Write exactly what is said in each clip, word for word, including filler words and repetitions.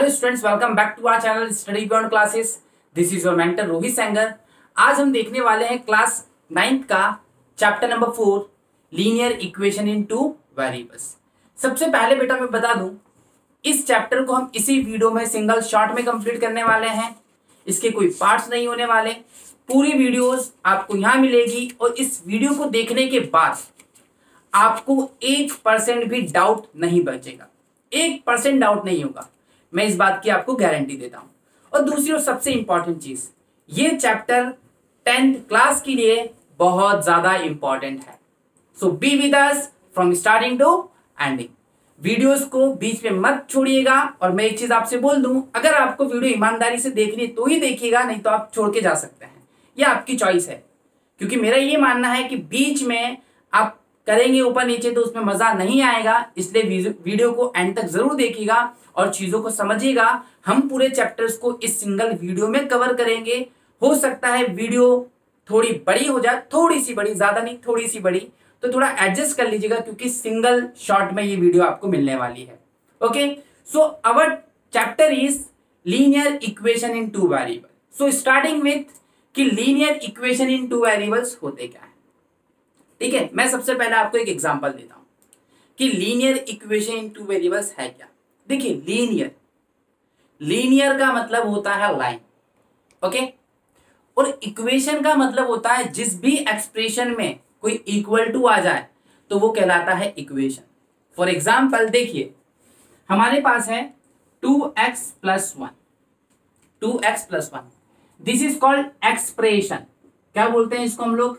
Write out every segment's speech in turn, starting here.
Hello students, welcome back to our channel study beyond classes. This is your mentor Rohit Sengar. आज हम देखने वाले हैं क्लास नाइन्थ का chapter number four, linear equation in two variables. सबसे पहले बेटा मैं बता दूं, इस चैप्टर को हम इसी वीडियो में सिंगल शॉट में कंप्लीट करने वाले हैं। इसके कोई पार्ट्स नहीं होने वाले, पूरी वीडियोस आपको यहाँ मिलेगी और इस वीडियो को देखने के बाद आपको एक परसेंट भी डाउट नहीं बचेगा, एक परसेंट डाउट नहीं होगा, मैं इस बात की आपको गारंटी देता हूं। और दूसरी और सबसे इंपॉर्टेंट चीज, ये चैप्टर टेंथ क्लास के लिए बहुत ज्यादा इंपॉर्टेंट है। So be with us from starting to ending. Videos को बीच में मत छोड़िएगा। और मैं एक चीज आपसे बोल दूं, अगर आपको वीडियो ईमानदारी से देखनी तो ही देखिएगा, नहीं तो आप छोड़ के जा सकते हैं, यह आपकी चॉइस है। क्योंकि मेरा ये मानना है कि बीच में आप करेंगे ऊपर नीचे तो उसमें मजा नहीं आएगा, इसलिए वीडियो को एंड तक जरूर देखिएगा और चीजों को समझिएगा। हम पूरे चैप्टर्स को इस सिंगल वीडियो में कवर करेंगे। हो सकता है वीडियो थोड़ी बड़ी हो जाए, थोड़ी सी बड़ी, ज्यादा नहीं, थोड़ी सी बड़ी, तो थोड़ा एडजस्ट कर लीजिएगा क्योंकि सिंगल शॉट में ये वीडियो आपको मिलने वाली है। Okay, so our chapter is linear equation in two variable. So starting with कि linear equation in two variables होते क्या है। ठीक है, मैं सबसे पहले आपको एक एग्जांपल देता हूं कि linear equation in two variables है क्या। देखिए, लीनियर लीनियर का मतलब होता है लाइन, ओके, और इक्वेशन का मतलब होता है जिस भी एक्सप्रेशन में कोई इक्वल टू आ जाए तो वो कहलाता है इक्वेशन। फॉर एग्जाम्पल देखिए, हमारे पास है two x plus one, two x plus one, this is called expression. क्या बोलते हैं इसको हम लोग?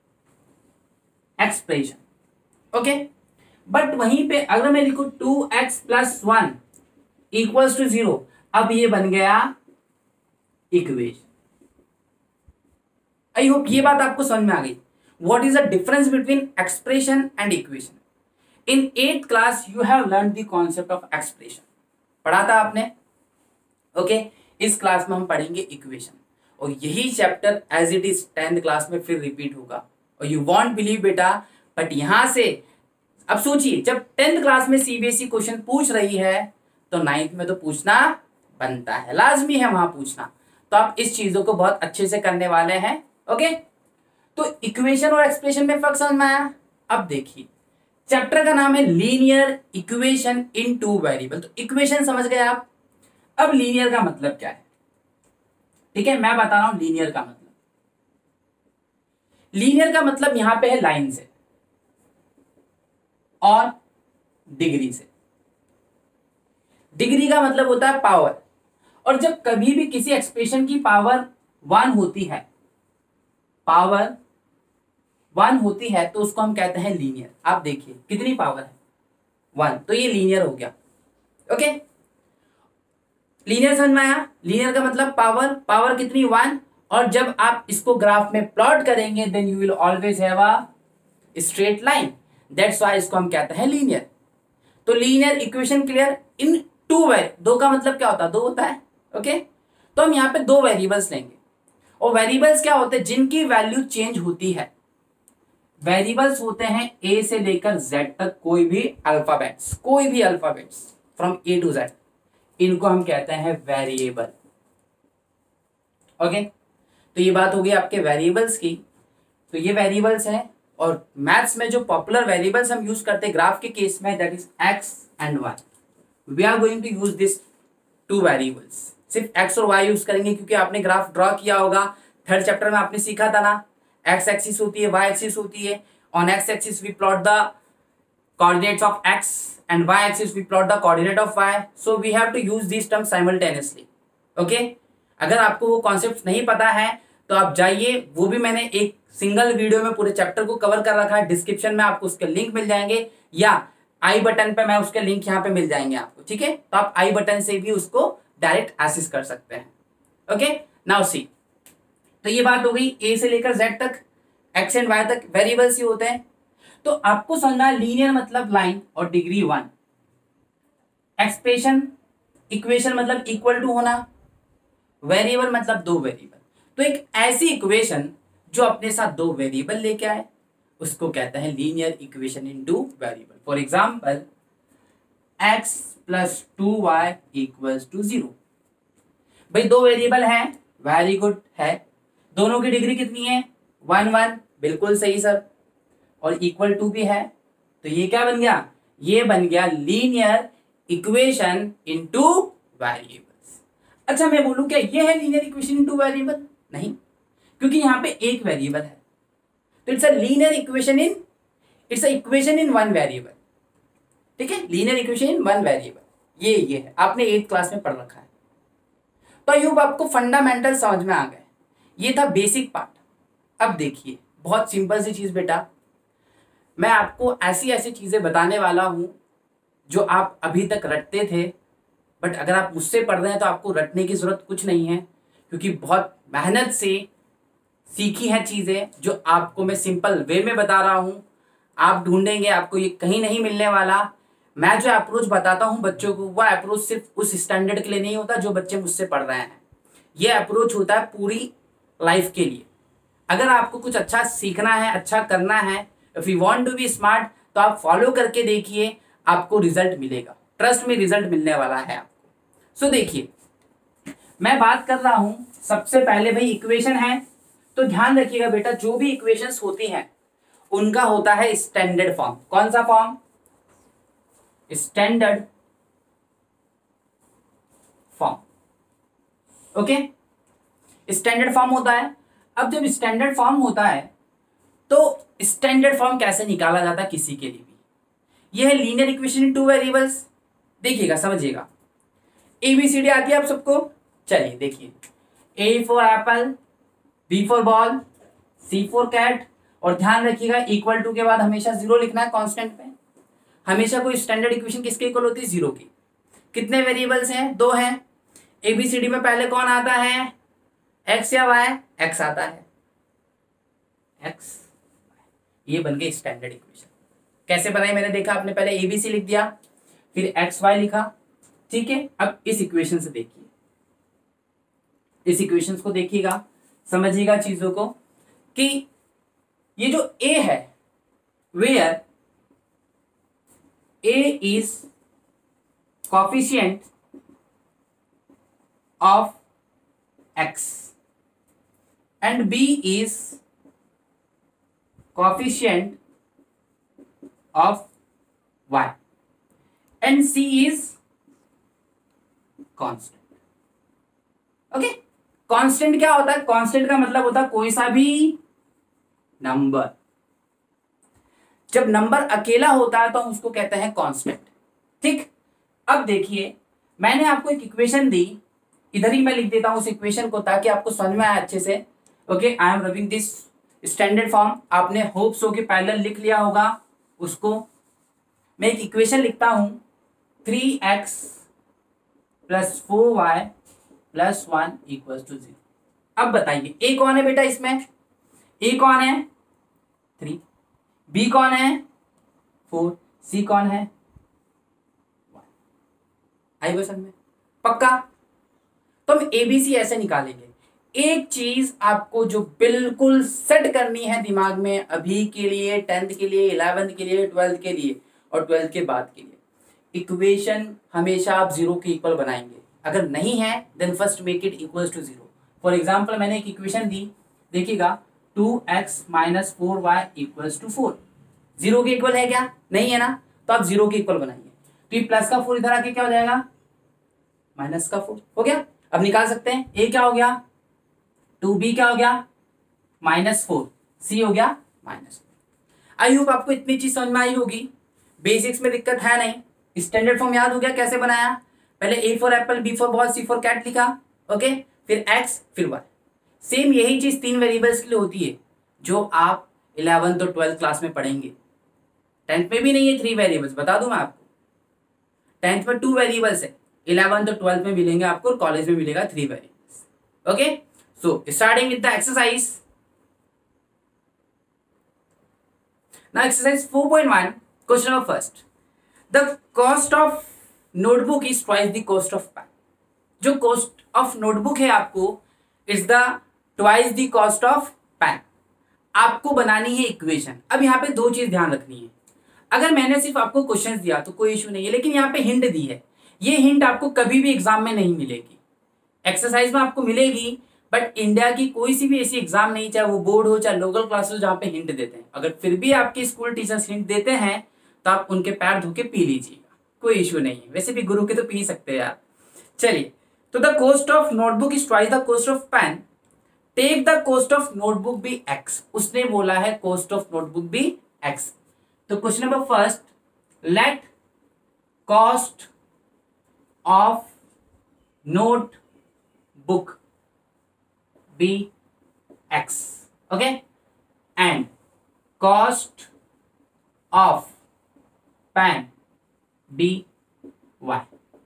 एक्सप्रेशन। ओके, बट वहीं पे अगर मैं लिखूं two x plus one equals to zero, अब ये बन गया इक्वेशन। आई होप ये बात आपको समझ में आ गई। What is the difference between expression and equation? In eighth class you have learn the concept of expression, पढ़ा था आपने। Okay okay? इस क्लास में हम पढ़ेंगे इक्वेशन, और यही chapter as it is tenth class में फिर रिपीट होगा। और यू वॉन्ट बिलीव बेटा, बट यहां से अब सोचिए, जब टेंथ क्लास में सीबीएसई क्वेश्चन पूछ रही है तो नाइन्थ में तो पूछना बनता है, लाजमी है वहां पूछना। तो आप इस चीजों को बहुत अच्छे से करने वाले हैं। ओके, तो इक्वेशन और एक्सप्रेशन में फर्क समझ में आया। अब देखिए, चैप्टर का नाम है linear equation in two variable. तो इक्वेशन समझ गए आप। अब लीनियर का मतलब क्या है? ठीक है, मैं बता रहा हूं लीनियर का मतलब। लीनियर का मतलब यहां पे है लाइन से और डिग्री से। डिग्री का मतलब होता है पावर, और जब कभी भी किसी एक्सप्रेशन की पावर वन होती है, पावर वन होती है, तो उसको हम कहते हैं लीनियर। आप देखिए कितनी पावर है, वन, तो ये लीनियर हो गया। ओके, लीनियर समझ में आया। लीनियर का मतलब पावर, पावर कितनी? वन। और जब आप इसको ग्राफ में प्लॉट करेंगे then you will always have a straight line, that's why इसको हम कहते हैं लीनियर। तो linear equation clear in two very, दो का मतलब क्या होता है? दो होता है। ओके, तो हम यहाँ पे दो वेरिएबल्स लेंगे, और वेरिएबल्स क्या होते हैं? जिनकी वैल्यू चेंज होती है। वेरिएबल्स होते हैं ए से लेकर जेड तक, कोई भी अल्फाबेट्स, कोई भी alphabets from A to Z, इनको हम कहते हैं वेरिएबल। ओके, तो ये बात हो गई आपके वेरिएबल्स की। तो ये वेरिएबल्स हैं, और मैथ्स में जो पॉपुलर वेरिएबल्स हम यूज करते हैं ग्राफ के केस में, that is X and Y. We are going to use this two variables. सिर्फ एक्स और वाई यूज करेंगे क्योंकि आपने ग्राफ ड्रॉ किया होगा, थर्ड चैप्टर में आपने सीखा था ना, एक्स एक्सिस होती है, वाई एक्सिस होती है। On X axis we plot the coordinates of x and y axis we plot the coordinate of y, so we have to use these terms simultaneously. okay, अगर आपको वो concept नहीं पता है तो आप जाइए, वो भी मैंने एक सिंगल वीडियो में पूरे चैप्टर को कवर कर रखा है। डिस्क्रिप्शन में आपको उसके लिंक मिल जाएंगे, या आई बटन पे मैं उसके लिंक यहाँ पे मिल जाएंगे आपको। ठीक है, तो आप आई बटन से भी उसको डायरेक्ट एक्सेस कर सकते हैं। ओके, नाउ सी, तो ये बात हो गई ए से लेकर जेड तक, एक्स एंड वाई तक वेरिएबल्स ही होते हैं। तो आपको समझना, लीनियर मतलब लाइन और डिग्री वन। एक्सप्रेशन, इक्वेशन मतलब इक्वल टू होना, वेरिएबल मतलब दो वेरिएबल। तो एक ऐसी इक्वेशन जो अपने साथ दो वेरिएबल लेके आए उसको कहते हैं linear equation in two variable. For example, X plus two Y equals to zero. भाई दो वेरिएबल हैं, वेरी गुड है। दोनों की डिग्री कितनी है? वन वन, बिल्कुल सही सर। और इक्वल टू भी है, तो ये क्या बन गया? ये बन गया लीनियर इक्वेशन इनटू वेरिएबल्स। अच्छा मैं बोलूं क्या ये है लीनियर इक्वेशन इनटू वेरिएबल? नहीं, क्योंकि यहाँ पे एक वेरिएबल है, तो it's a linear equation in it's a equation in one variable. ठीक है, linear equation in one variable, ये ये है, आपने एट क्लास में पढ़ रखा है। तो आई होप आपको फंडामेंटल समझ में आ गए। ये था बेसिक पार्ट। अब देखिए बहुत सिंपल सी चीज बेटा, मैं आपको ऐसी ऐसी चीजें बताने वाला हूं जो आप अभी तक रटते थे, बट अगर आप मुझसे पढ़ रहे हैं तो आपको रटने की जरूरत कुछ नहीं है, क्योंकि बहुत मेहनत से सीखी हैं चीजें जो आपको मैं सिंपल वे में बता रहा हूं। आप ढूंढेंगे, आपको ये कहीं नहीं मिलने वाला। मैं जो अप्रोच बताता हूं बच्चों को, वह अप्रोच सिर्फ उस स्टैंडर्ड के लिए नहीं होता जो बच्चे मुझसे पढ़ रहे हैं। ये अप्रोच होता है पूरी लाइफ के लिए। अगर आपको कुछ अच्छा सीखना है, अच्छा करना है, if you want to be smart, तो आप फॉलो करके देखिए, आपको रिजल्ट मिलेगा। ट्रस्ट में रिजल्ट मिलने वाला है आपको। सो so, देखिए मैं बात कर रहा हूं सबसे पहले भाई इक्वेशन है, तो ध्यान रखिएगा बेटा, जो भी इक्वेशंस होती हैं उनका होता है स्टैंडर्ड फॉर्म। कौन सा form? Standard form. Okay, standard form होता है। अब जब स्टैंडर्ड फॉर्म होता है तो स्टैंडर्ड फॉर्म कैसे निकाला जाता है किसी के लिए भी? यह है linear equation in two variables. देखिएगा, समझिएगा। एबीसीडी आती है आप सबको? चलिए देखिए, A for apple, B for ball, C for cat, और ध्यान रखिएगा इक्वल टू के बाद हमेशा जीरो लिखना है कांस्टेंट पे। हमेशा कोई स्टैंडर्ड इक्वेशन किसके इक्वल होती है? जीरो की। कितने वेरिएबल्स हैं? दो हैं। एबीसीडी में पहले कौन आता है? एक्स या वाई? एक्स आता है, एक्स। ये बन गई स्टैंडर्ड इक्वेशन। कैसे बनाई मैंने देखा, आपने पहले एबीसी लिख दिया, फिर एक्स वाई लिखा। ठीक है, अब इस इक्वेशन से देखिए, इस इक्वेशन को देखिएगा, समझिएगा चीजों को कि ये जो ए है, where A is coefficient of X and B is coefficient of y and c is constant. Okay, constant क्या होता है? कांस्टेंट का मतलब होता है कोई सा भी नंबर। जब नंबर अकेला होता है तो हम उसको कहते हैं कांस्टेंट। ठीक, अब देखिए मैंने आपको एक इक्वेशन दी, इधर ही मैं लिख देता हूं उस इक्वेशन को ताकि आपको समझ में आए अच्छे से। Okay, I am rubbing this standard form. आपने होप सो के पैरेलल लिख लिया होगा उसको। मैं एक इक्वेशन लिखता हूं, three X plus four Y plus one equal to zero. अब बताइए ए कौन है बेटा इसमें? ए कौन है? थ्री। बी कौन है? फोर। सी कौन है? वन। आई बस में पक्का? तो हम एबीसी ऐसे निकालेंगे। एक चीज आपको जो बिल्कुल सेट करनी है दिमाग में अभी के लिए, टेंथ के लिए, इलेवेंथ के लिए, ट्वेल्थ के लिए और ट्वेल्थ के बाद के लिए, इक्वेशन हमेशा आप जीरो के इक्वल बनाएंगे। अगर नहीं है then first make it equals to zero. For example मैंने एक इक्वेशन दी, देखिएगा, two X minus four Y equals to four. Zero के इक्वल है क्या? नहीं है ना, तो आप जीरो के इक्वल बनाइए। तो ये प्लस का फोर इधर आके क्या हो जाएगा? माइनस का फोर हो गया। अब निकाल सकते हैं, ए क्या हो गया? टू बी क्या हो गया? Minus four. सी हो गया माइनस फोर। आई होप आपको इतनी चीज समझ में आई होगी। बेसिक्स में दिक्कत है नहीं। स्टैंडर्ड फॉर्म याद हो गया कैसे बनाया? पहले A for apple, B for ball, C for cat लिखा। ओके, फिर एक्स, फिर वाई। सेम यही चीज तीन वेरिएबल्स के लिए होती है जो आप इलेवेंथ और ट्वेल्थ क्लास में पढ़ेंगे। टेंथ में भी नहीं है थ्री वेरिएबल्स, बता दूं मैं आपको। टेंथ में टू वेरिएबल्स है, इलेवेंथ और ट्वेल्थ में मिलेंगे आपको, और कॉलेज में मिलेगा three variables. Okay, so starting with the exercise. Now exercise four point one, question number first. The cost of notebook is twice the cost of pen. जो cost of notebook है आपको is the twice the cost of pen. आपको बनानी है equation. अब यहाँ पे दो चीज ध्यान रखनी है। अगर मैंने सिर्फ आपको क्वेश्चंस दिया तो कोई इशू नहीं है, लेकिन यहाँ पे हिंट दी है, ये हिंट आपको कभी भी एग्जाम में नहीं मिलेगी, एक्सरसाइज में आपको मिलेगी, बट इंडिया की कोई सी भी ऐसी एग्जाम नहीं, चाहे वो बोर्ड हो चाहे लोकल क्लास हो, जहाँ पे हिंट देते हैं। अगर फिर भी आपके स्कूल टीचर्स हिंट देते हैं तो आप उनके पैर धो के पी लीजिएगा, कोई इशू नहीं है। वैसे भी गुरु के तो पी सकते हैं यार। चलिए, तो the cost of notebook is twice the cost of pen, take the cost of notebook be X. उसने बोला है cost of notebook be X. तो question number first, let cost of notebook be X, okay, and cost of pen be Y.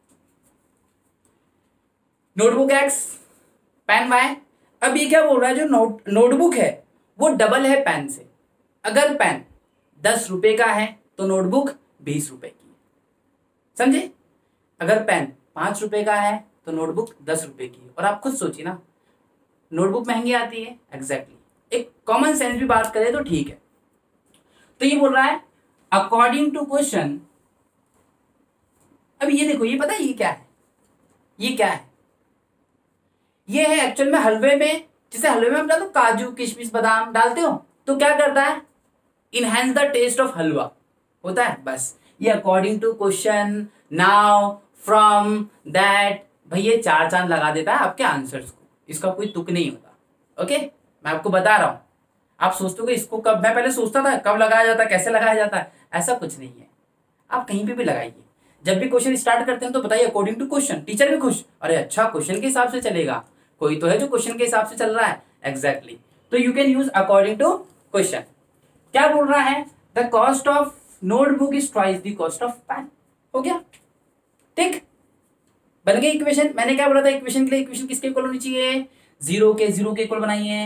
Notebook X, pen Y. अब ये क्या बोल रहा है, जो नोट नोटबुक है वो डबल है पेन से। अगर पेन दस रुपए का है तो नोटबुक बीस रुपए की है, समझे। अगर पेन पांच रुपए का है तो नोटबुक दस रुपए की है। और आप खुद सोचिए ना, नोटबुक महंगी आती है, एग्जैक्टली exactly. एक कॉमन सेंस भी बात करें तो ठीक है। तो ये बोल रहा है अकॉर्डिंग टू क्वेश्चन। अब ये देखो, ये पता है ये क्या है, ये क्या है, ये है एक्चुअल में हलवे में, जैसे हलवे में हम डालते हो काजू किशमिश बादाम डालते हो, तो क्या करता है, enhance the taste of halwa होता है, बस। ये according to question, now, from, that, भाई ये चार चांद लगा देता है आपके आंसर्स को, इसका कोई तुक नहीं होता। ओके, मैं आपको बता रहा हूं। आप सोचते हो कि इसको कब, मैं पहले सोचता था कब लगाया जाता है, कैसे लगाया जाता है, ऐसा कुछ नहीं है। आप कहीं पे भी लगाइए, जब भी क्वेश्चन स्टार्ट करते हैं तो बताइए अकॉर्डिंग टू क्वेश्चन, टीचर भी खुश, अरे अच्छा क्वेश्चन के हिसाब से चलेगा, कोई तो है जो क्वेश्चन के हिसाब से चल रहा है, एग्जैक्टली exactly. तो you can use according to question. क्या बोल रहा है, the cost of notebook is twice the cost of pen. हो गया, ठीक, बन गई इक्वेशन। मैंने क्या बोला था, इक्वेशन के लिए इक्वेशन किसके इक्वल होनी चाहिए, जीरो के, जीरो के इक्वल बनाइए।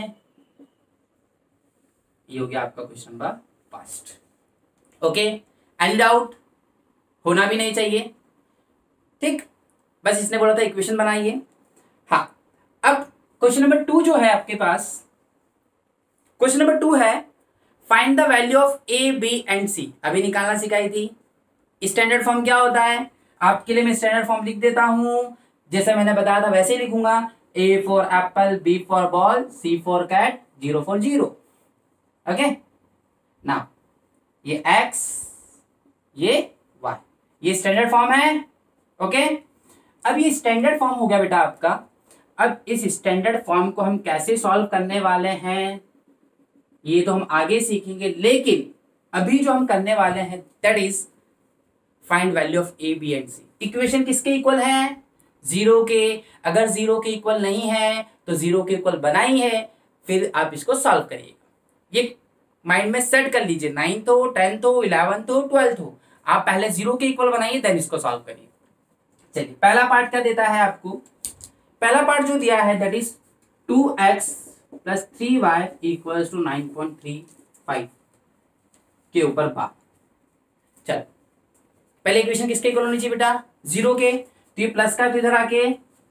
ये हो गया आपका question number first. Okay, any doubt, होना भी नहीं चाहिए, ठीक, बस इसने बोला था इक्वेशन बनाइए। हाँ, अब क्वेश्चन नंबर टू जो है आपके पास, क्वेश्चन नंबर टू है find the value of A B and C. अभी निकालना सिखाई थी। स्टैंडर्ड फॉर्म क्या होता है, आपके लिए मैं स्टैंडर्ड फॉर्म लिख देता हूं, जैसे मैंने बताया था वैसे ही लिखूंगा। A for apple, B for ball, C for cat, zero for zero. Okay, ना ये एक्स, ये वाई, ये स्टैंडर्ड फॉर्म है। ओके, अब ये स्टैंडर्ड फॉर्म हो गया बेटा आपका। अब इस स्टैंडर्ड फॉर्म को हम कैसे सॉल्व करने वाले हैं ये तो हम आगे सीखेंगे, लेकिन अभी जो हम करने वाले हैं that is find value of A B and C. Equation किसके इक्वल है, जीरो के। अगर जीरो के इक्वल नहीं है तो जीरो के इक्वल बनाई है, फिर आप इसको सॉल्व करिएगा। ये माइंड में सेट कर लीजिए, नाइन्थ हो, टेंथ हो, इलेवेंथ हो, ट्वेल्थ हो, आप पहले जीरो के इक्वल बनाइए देन इसको सॉल्व करिए। चलिए, पहला पार्ट क्या देता है आपको, पहला पार्ट जो दिया है that is two x plus three Y equals to nine point three five के ऊपर बात। चल, पहले इक्वेशन किसके इक्वल होनी चाहिए बेटा, जीरो के, तो ये प्लस का तो इधर आके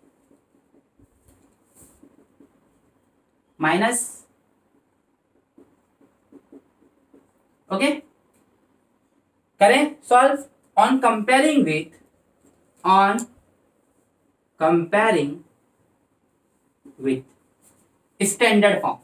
माइनस। ओके, करें solve on comparing with, on comparing with standard form.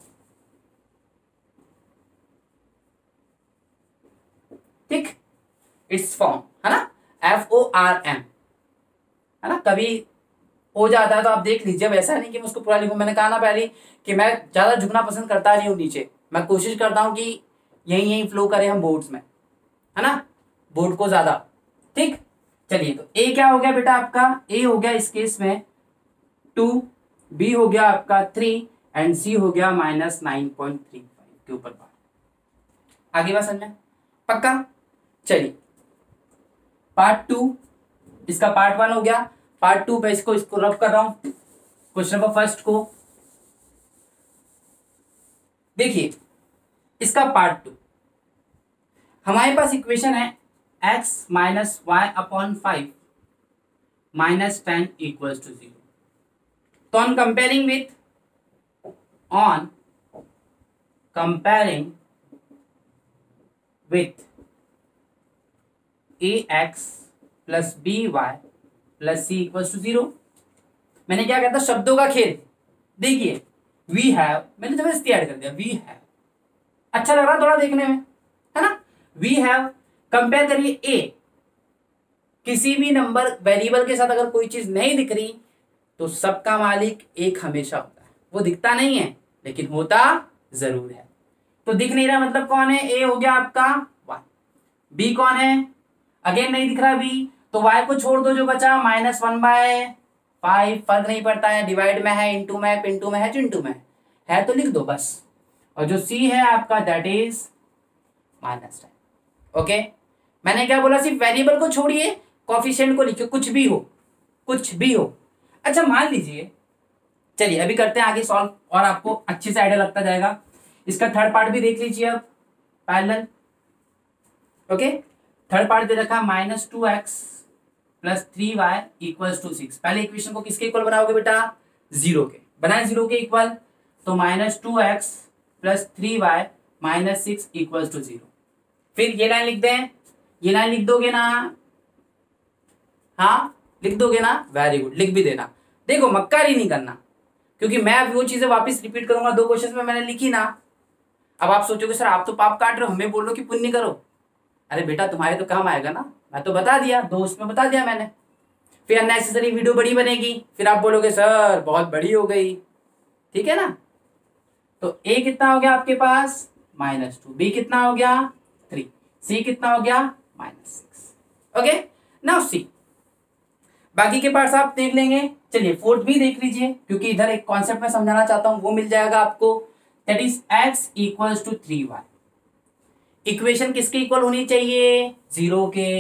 ठीक, इट्स फॉर्म है ना, एफ ओ आर एम है ना। कभी हो जाता है तो आप देख लीजिए, वैसा नहीं कि मैं उसको पूरा लिखूं। मैंने कहा ना पहले कि मैं ज्यादा झुकना पसंद करता नहीं हूं नीचे, मैं कोशिश करता हूं कि यही यही फ्लो करें हम बोर्ड्स में, है ना, बोर्ड को ज्यादा। ठीक, चलिए, तो ए क्या हो गया बेटा आपका, ए हो गया इस केस में टू, बी हो गया आपका थ्री एंड सी हो गया minus nine point three five के ऊपर बात। आगे बात समझ में, पक्का। चलिए, पार्ट टू, इसका पार्ट वन हो गया, पार्ट टू पे इसको इसको रफ कर रहा हूं। क्वेश्चन नंबर फर्स्ट को देखिए, इसका पार्ट टू, हमारे पास इक्वेशन है x minus Y upon five minus ten equals to zero. तो on comparing with, on comparing with A x plus B Y plus C equals to zero. मैंने क्या कहता शब्दों का खेल। देखिए वी हैव, मैंने जबरदस्ती ऐड कर दिया वी हैव, अच्छा लग रहा थोड़ा देखने में, है ना। वी हैव, कंपेयर करिए ए, किसी भी नंबर वेरिएबल के साथ अगर कोई चीज नहीं दिख रही तो सबका मालिक एक हमेशा होता है। वो दिखता नहीं है लेकिन होता जरूर है। तो दिख नहीं रहा मतलब कौन है, ए हो गया आपका वाई। बी कौन है, अगेन नहीं दिख रहा बी, तो वाई को छोड़ दो, जो बचा माइनस वन बाय फाइव, फर्क नहीं पड़ता है, डिवाइड में है, इंटू में है, पिंटू में है, चिंटू में है तो लिख दो बस। और जो सी है आपका that is minus ten. Okay, मैंने क्या बोला, सिर्फ वेरिएबल को छोड़िए, कोफिशिएंट को लिखिए, कुछ भी हो, कुछ भी हो। अच्छा मान लीजिए, चलिए अभी करते हैं आगे सॉल्व और आपको अच्छे से आइडिया लगता जाएगा। इसका थर्ड पार्ट भी देख लीजिए अब पैरेलल। ओके, थर्ड पार्ट दे रखा minus two x plus three Y equals to six. पहले इक्वेशन को किसके इक्वल बनाओगे बेटा, जीरो के, बनाए जीरो के इक्वल, तो minus two x plus three Y minus six equals to zero. फिर ये लाइन लिख दें, ये लाइन लिख दोगे ना, हाँ लिख दोगे ना, वेरी गुड, लिख भी देना। देखो मक्कारी नहीं करना, क्योंकि मैं अब वो चीजें वापस रिपीट करूंगा, दो क्वेश्चन में मैंने लिखी ना। अब आप सोचोगे सर आप तो पाप काट रहे हो, हमें बोल रहे हो कि पुण्य करो। अरे बेटा तुम्हारे तो काम आएगा ना, मैं तो बता दिया, दो उसमें बता दिया मैंने। फिर अननेसेसरी वीडियो बड़ी बनेगी, फिर आप बोलोगे सर बहुत बड़ी हो गई, ठीक है ना। तो ए कितना हो गया आपके पास माइनस टू, बी कितना हो गया थ्री, सी कितना हो गया minus six. Okay, now C, बाकी के पार्ट्स आप देख लेंगे। चलिए फोर्थ भी देख लीजिए, क्योंकि इधर एक कॉन्सेप्ट में समझाना चाहता हूं, वो मिल जाएगा आपको, that is X equals to three Y. Equation किसके इक्वल होनी चाहिए, जीरो के।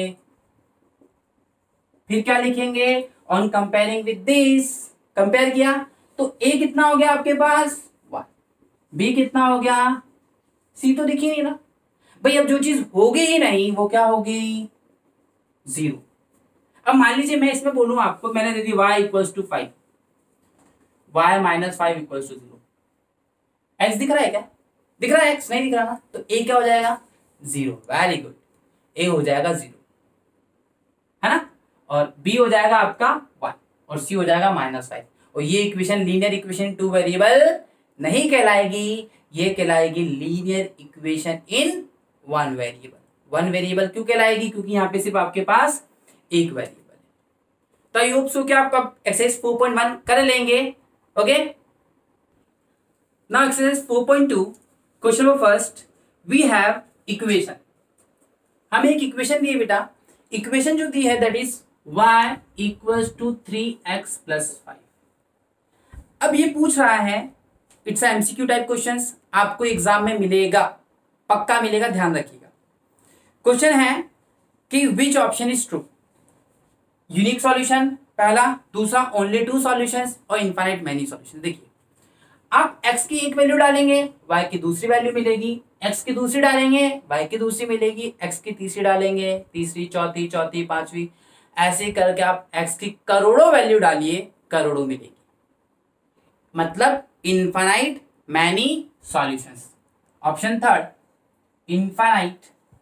फिर क्या लिखेंगे, on comparing with this, compare किया तो ए कितना हो गया आपके पास वाई, बी कितना हो गया, सी तो दिख ही नहीं ना भाई। अब जो चीज होगी ही नहीं वो क्या होगी, जीरो। अब मान लीजिए मैं इसमें बोलूं आपको, मैंने दे दी y equals to five, Y minus five equals to zero. X दिख रहा है क्या, दिख रहा है एक्स, नहीं दिख रहा ना, तो ए क्या हो जाएगा जीरो। वेरी गुड, ए हो जाएगा जीरो, है ना। और बी हो जाएगा आपका y और सी हो जाएगा माइनस फाइव। और ये equation linear equation two variable नहीं कहलाएगी, ये कहलाएगी linear equation in one variable. One variable क्यों कहलाएगी, क्योंकि यहाँ पे सिर्फ आपके पास एक वेरिएबल है। तो आई होप सो कि आप अब एक्सरसाइज फोर पॉइंट वन कर लेंगे। Okay, now exercise four point two, question number first, we have equation. हमें एक इक्वेशन दी है बेटा, इक्वेशन जो दी है that is y equals to three X plus five. अब ये पूछ रहा है, इट्स एमसीक्यू टाइप क्वेश्चंस, आपको एग्जाम में मिलेगा, पक्का मिलेगा, ध्यान रखिएगा। क्वेश्चन है कि which option is true, unique solution पहला, दूसरा ओनली टू सॉल्यूशंस और इनफाइनाइट मैनी सॉल्यूशन। देखिए आप x की एक वैल्यू डालेंगे y की दूसरी वैल्यू मिलेगी, x की दूसरी डालेंगे y की दूसरी मिलेगी, x की तीसरी डालेंगे तीसरी, चौथी, चौथी, पांचवी, ऐसे करके आप x की करोड़ों वैल्यू डालिए, करोड़ों मिलेगी, मतलब infinite many solutions. Option third, infinite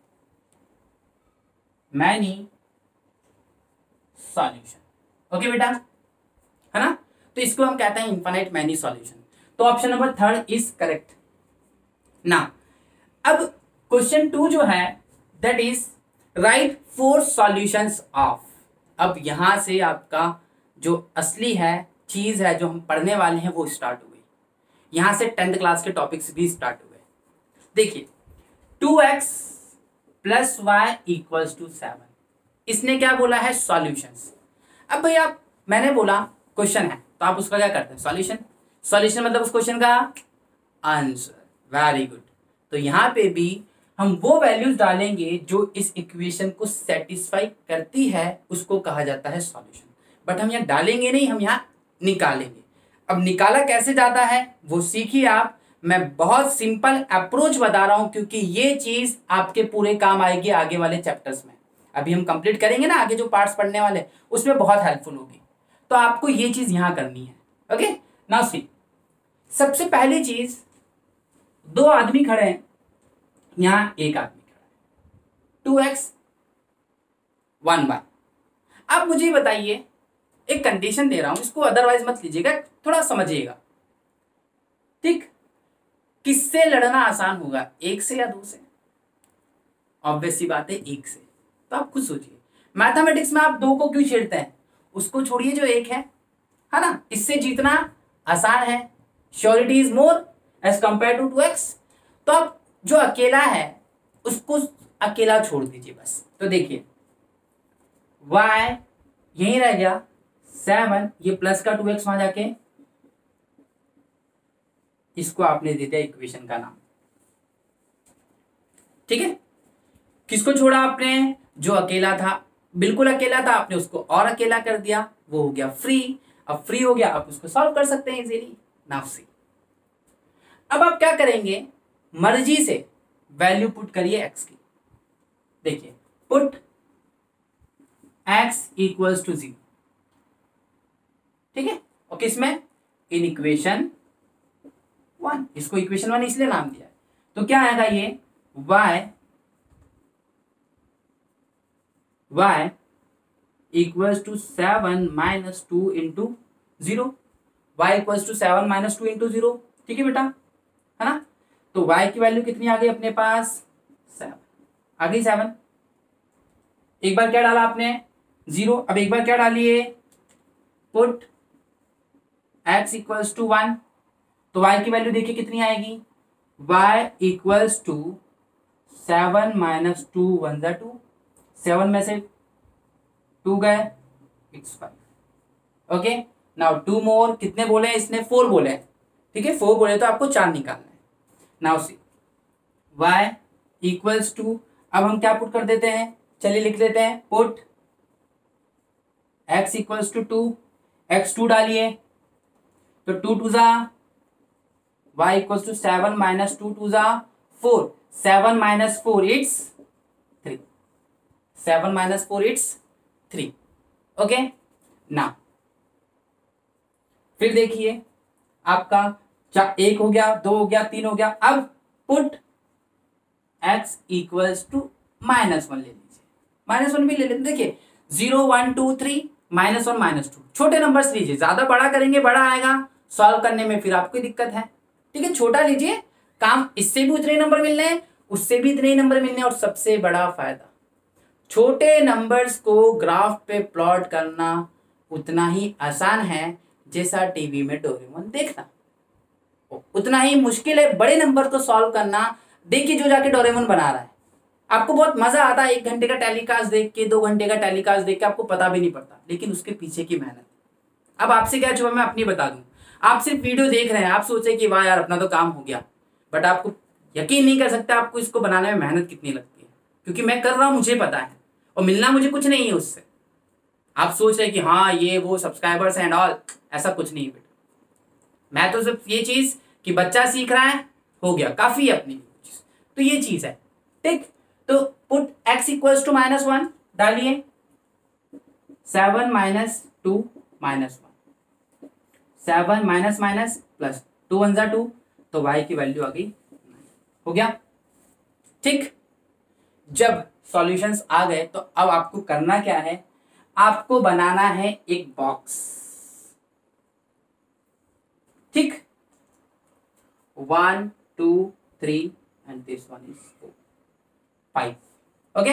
many solution. Okay बेटा, है ना, तो इसको हम कहते हैं इनफाइनाइट मैनी सॉल्यूशन। तो option number third is correct ना। अब क्वेश्चन टू जो है that is write four solutions of. अब यहां से आपका जो असली है चीज है जो हम पढ़ने वाले हैं वो स्टार्ट हुई, यहां से टेंथ क्लास के टॉपिक्स भी स्टार्ट हुए। देखिए two x plus Y equals to seven, इसने क्या बोला है सॉल्यूशंस। अब भाई आप, मैंने बोला क्वेश्चन है तो आप उसका क्या करते हैं सॉल्यूशन, सॉल्यूशन मतलब उस क्वेश्चन का आंसर। वेरी गुड, तो यहां पे भी हम वो वैल्यूज डालेंगे जो इस इक्वेशन को सेटिस्फाई करती है, उसको कहा जाता है सॉल्यूशन। बट हम यहाँ डालेंगे नहीं, हम यहाँ निकालेंगे। अब निकाला कैसे जाता है वो सीखिए आप, मैं बहुत सिंपल अप्रोच बता रहा हूं क्योंकि ये चीज आपके पूरे काम आएगी आगे वाले चैप्टर्स में। अभी हम कंप्लीट करेंगे ना, आगे जो पार्ट्स पढ़ने वाले उसमें बहुत हेल्पफुल होगी, तो आपको ये चीज यहां करनी है। ओके, नाउ सी, सबसे पहली चीज, दो आदमी खड़े हैं, यहां एक आदमी खड़ा है, टू एक्स वन बाय। अब मुझे बताइए, एक कंडीशन दे रहा हूं, इसको अदरवाइज मत लीजिएगा, थोड़ा समझिएगा, ठीक। किससे लड़ना आसान होगा, एक से या दो से? ऑब्वियस सी बात है एक से। तो आप खुद सोचिए, मैथमेटिक्स में आप दो को क्यों छेड़ते हैं? उसको छोड़िए जो एक है है ना, इससे जीतना आसान है, surety is more as compare to two X. तो आप जो अकेला है उसको अकेला छोड़ दीजिए बस। तो देखिए y यहीं रह गया सेवन, ये प्लस का टू एक्स वहां जाके, इसको आपने दे दिया इक्वेशन का नाम, ठीक है। किसको छोड़ा आपने? जो अकेला था, बिल्कुल अकेला था, आपने उसको और अकेला कर दिया, वो हो गया फ्री। अब फ्री हो गया, आप उसको सॉल्व कर सकते हैं इजीली। नाउ सी, अब आप क्या करेंगे, मर्जी से वैल्यू पुट करिए एक्स की। देखिए put x equals to zero, ठीक है। और किसमें? In equation one. इसको इक्वेशन वन इसलिए नाम दिया है। तो क्या आएगा ये y y equals to seven minus two into zero. Y equals to seven minus two into zero, ठीक है बेटा, है ना। तो y की वैल्यू कितनी आ गई अपने पास? सेवन आ गई, सेवन। एक बार क्या डाला आपने? जीरो। अब एक बार क्या डालिए? Put x equals to one. तो y की वैल्यू देखिए कितनी आएगी? y equals to seven minus two one जा टू, सेवन में से टू गए, it's five. Okay, now two more, कितने बोले इसने? फोर बोले, ठीक है, फोर बोले तो आपको चार निकालना है। Now see y equals to, अब हम क्या पुट कर देते हैं, चलिए लिख लेते हैं, put x equals to two, X two डालिए, तो टू टू जा y equals to seven minus two two जा four, seven minus four it's three, seven minus four it's three. Okay, ना फिर देखिए आपका एक हो गया, दो हो गया, तीन हो गया। अब put x equals to minus one ले लीजिए, माइनस वन भी ले लेते। देखिए zero one two three, minus one minus two, छोटे नंबर्स लीजिए, ज्यादा बड़ा करेंगे बड़ा आएगा सॉल्व करने में, फिर आपको दिक्कत है, ठीक है। छोटा लीजिए, काम इससे भी उतने नंबर मिलने हैं, उससे भी इतने ही नंबर मिलने हैं, और सबसे बड़ा फायदा, छोटे नंबर्स को ग्राफ पे प्लॉट करना उतना ही आसान है जैसा टीवी में डोरेमोन देखना, उतना ही मुश्किल है बड़े नंबर को सॉल्व करना। देखिए जो जाके डोरेमोन बना रहा है, आपको बहुत मजा आता है एक घंटे का टेलीकास्ट देख के, दो घंटे का टेलीकास्ट देख के, आपको पता भी नहीं पड़ता, लेकिन उसके पीछे की मेहनत। अब आपसे क्या छुपा, मैं अपनी बता दूं, आप सिर्फ वीडियो देख रहे हैं, आप सोचे कि वाह यार अपना तो काम हो गया, बट आपको यकीन नहीं कर सकते आपको इसको बनाने में मेहनत कितनी लगती है, क्योंकि मैं कर रहा हूं, मुझे पता है, और मिलना मुझे कुछ नहीं है उससे। आप सोच रहे कि हाँ ये वो सब्सक्राइबर्स एंड ऑल, ऐसा कुछ नहीं बेटा। मैं तो सिर्फ ये चीज कि बच्चा सीख रहा है, हो गया, काफी है अपनी चीज, तो ये चीज है, ठीक। तो put x equals to minus one डालिए, seven minus two minus one, seven minus minus plus, two one जा टू, तो y की वैल्यू आ गई, हो गया, ठीक। जब सॉल्यूशंस आ गए तो अब आपको करना क्या है, आपको बनाना है एक बॉक्स, ठीक। One two three and this one is four five, okay.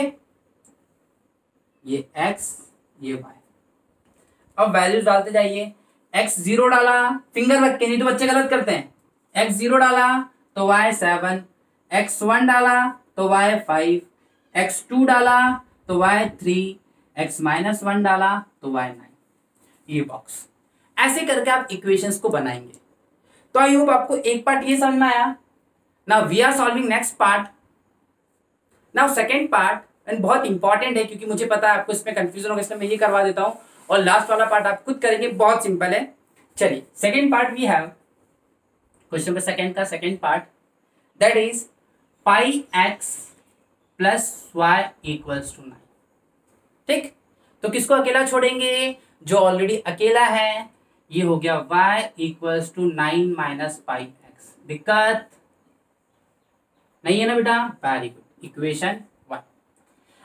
ये x, ये y। अब वैल्यूज डालते जाइए, x जीरो डाला, फिंगर रख के, नहीं तो बच्चे गलत करते हैं, x जीरो डाला तो y सेवन, x वन डाला तो y फाइव, x टू डाला तो y थ्री, x माइनस वन डाला तो y नाइन। ये बॉक्स ऐसे करके आप इक्वेशंस को बनाएंगे। तो आई होप आपको एक पार्ट ये समझ में आया। Now we are solving next part. Now second part, and बहुत इंपॉर्टेंट है क्योंकि मुझे पता है आपको इसमें कंफ्यूजन होगा, इसलिए मैं ये करवा देता हूं, और लास्ट वाला पार्ट आप खुद करेंगे, बहुत सिंपल है। चलिए second part we have, question number second का second part, that is pi x plus Y equals to nine, ठीक। तो किसको अकेला छोड़ेंगे? जो ऑलरेडी अकेला है, ये हो गया y equals to nine minus pi x. दिक्कत नहीं है ना बेटा? Very good, equation one.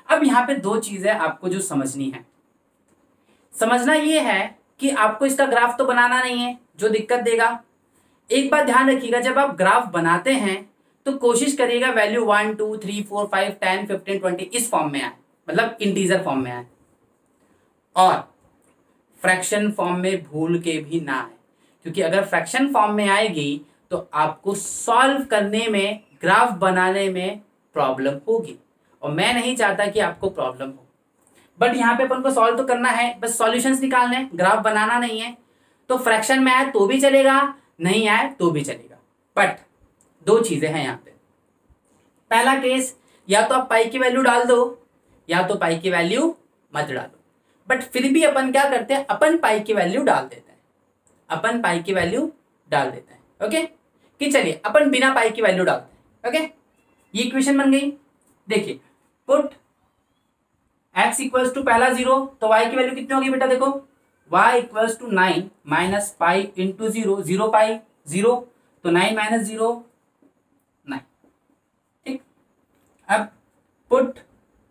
अब यहाँ पे दो चीजें आपको जो समझनी है, समझना ये है कि आपको इसका ग्राफ तो बनाना नहीं है जो दिक्कत देगा। एक बात ध्यान रखिएगा, जब आप ग्राफ बनाते हैं तो कोशिश करिएगा value one two three four five ten fifteen twenty इस फॉर्म में आए, मतलब इंटीजर फॉर्म में आए, और फ्रैक्शन फॉर्म में भूल के भी ना आए, क्योंकि अगर फ्रैक्शन फॉर्म में आएगी तो आपको सॉल्व करने में, ग्राफ बनाने में प्रॉब्लम होगी, और मैं नहीं चाहता कि आपको प्रॉब्लम हो। बट यहाँ पे अपन को सॉल्व तो करना है, बस सॉल्यूशंस निकालने हैं, ग्राफ बनाना नहीं है। तो फ्रैक्शन में आए तो भी चलेगा, नहीं आए तो भी चलेगा। बट दो चीजें हैं यहाँ पे। पहला केस, या तो आप पाई की वैल्यू डाल दो या तो पाई की वैल्यू मत डालो। बट फिर भी अपन क्या करते हैं, अपन पाई की वैल्यू डाल देते हैं, अपन पाई की वैल्यू डाल देते हैं। ओके, कि चलिए अपन बिना पाई की वैल्यू डालते हैं। ओके, ये इक्वेशन बन गई। देखिए, पुट x इक्वल्स टू पहला जीरो, तो y की वैल्यू कितनी होगी बेटा, देखो y equals to nine minus pi into zero, zero pi zero, तो नाइन माइनस जीरो नाइन। ठीक, अब पुट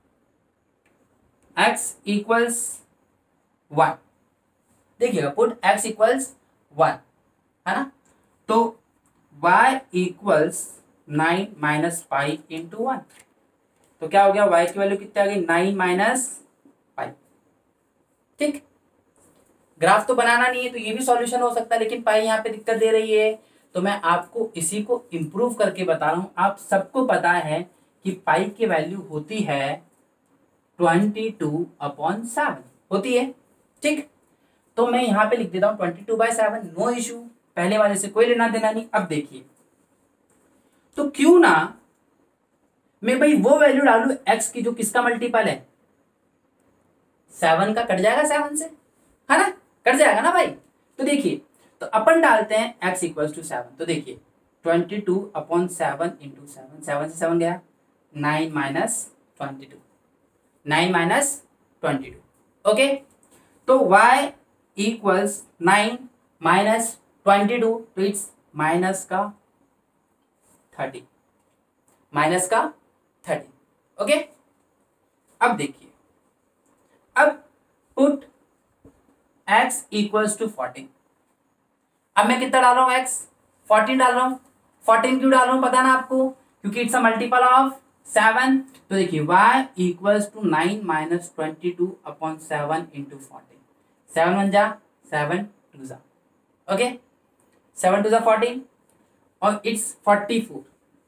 x इक्वल्स वन, देखिएगा पुट x इक्वल्स वन है ना, तो y equals nine minus pi into one, तो क्या हो गया, y की वैल्यू कितनी आ गई, नाइन माइनस पाई। ठीक, ग्राफ तो बनाना नहीं है तो ये भी सॉल्यूशन हो सकता है, लेकिन पाई यहाँ पे दिक्कत दे रही है, तो मैं आपको इसी को इम्प्रूव करके बता रहा हूँ। आप सबको पता है कि पाई की वैल्यू होती है ट्वेंटी टू अपॉन सेवन होती है। ठीक, तो मैं यहाँ पे लिख देता हूँ twenty two by seven, no issue, पहले वाले से कोई लेना देना नहीं। अब देखिए, तो क्यों ना मैं भाई वो वैल्यू डालू x की जो किसका मल्टीपल है, सेवन का, कट जाएगा सेवन से, है ना, कट जाएगा ना भाई। तो देखिए, तो अपन डालते हैं x इक्वल्स टू सेवन, तो देखिए twenty two upon seven into seven, seven से सेवन गया, nine minus twenty two, nine minus twenty two. Okay, तो y equals nine minus twenty two, तो इट्स माइनस का थर्टी, माइनस का thirty. Okay, अब देखिए, अब put x equals to fourteen, अब मैं कितना डाल रहा हूँ, x फोर्टीन डाल रहा हूँ। फोर्टीन क्यों डाल रहा हूँ पता ना आपको, क्योंकि it's a multiple of seven. तो देखिए y equals to nine minus twenty two upon seven into fourteen, seven one जा सेवन टू जा, ओके, सेवन टू जा फोर्टीन, और इट्स फोर्टी फोर,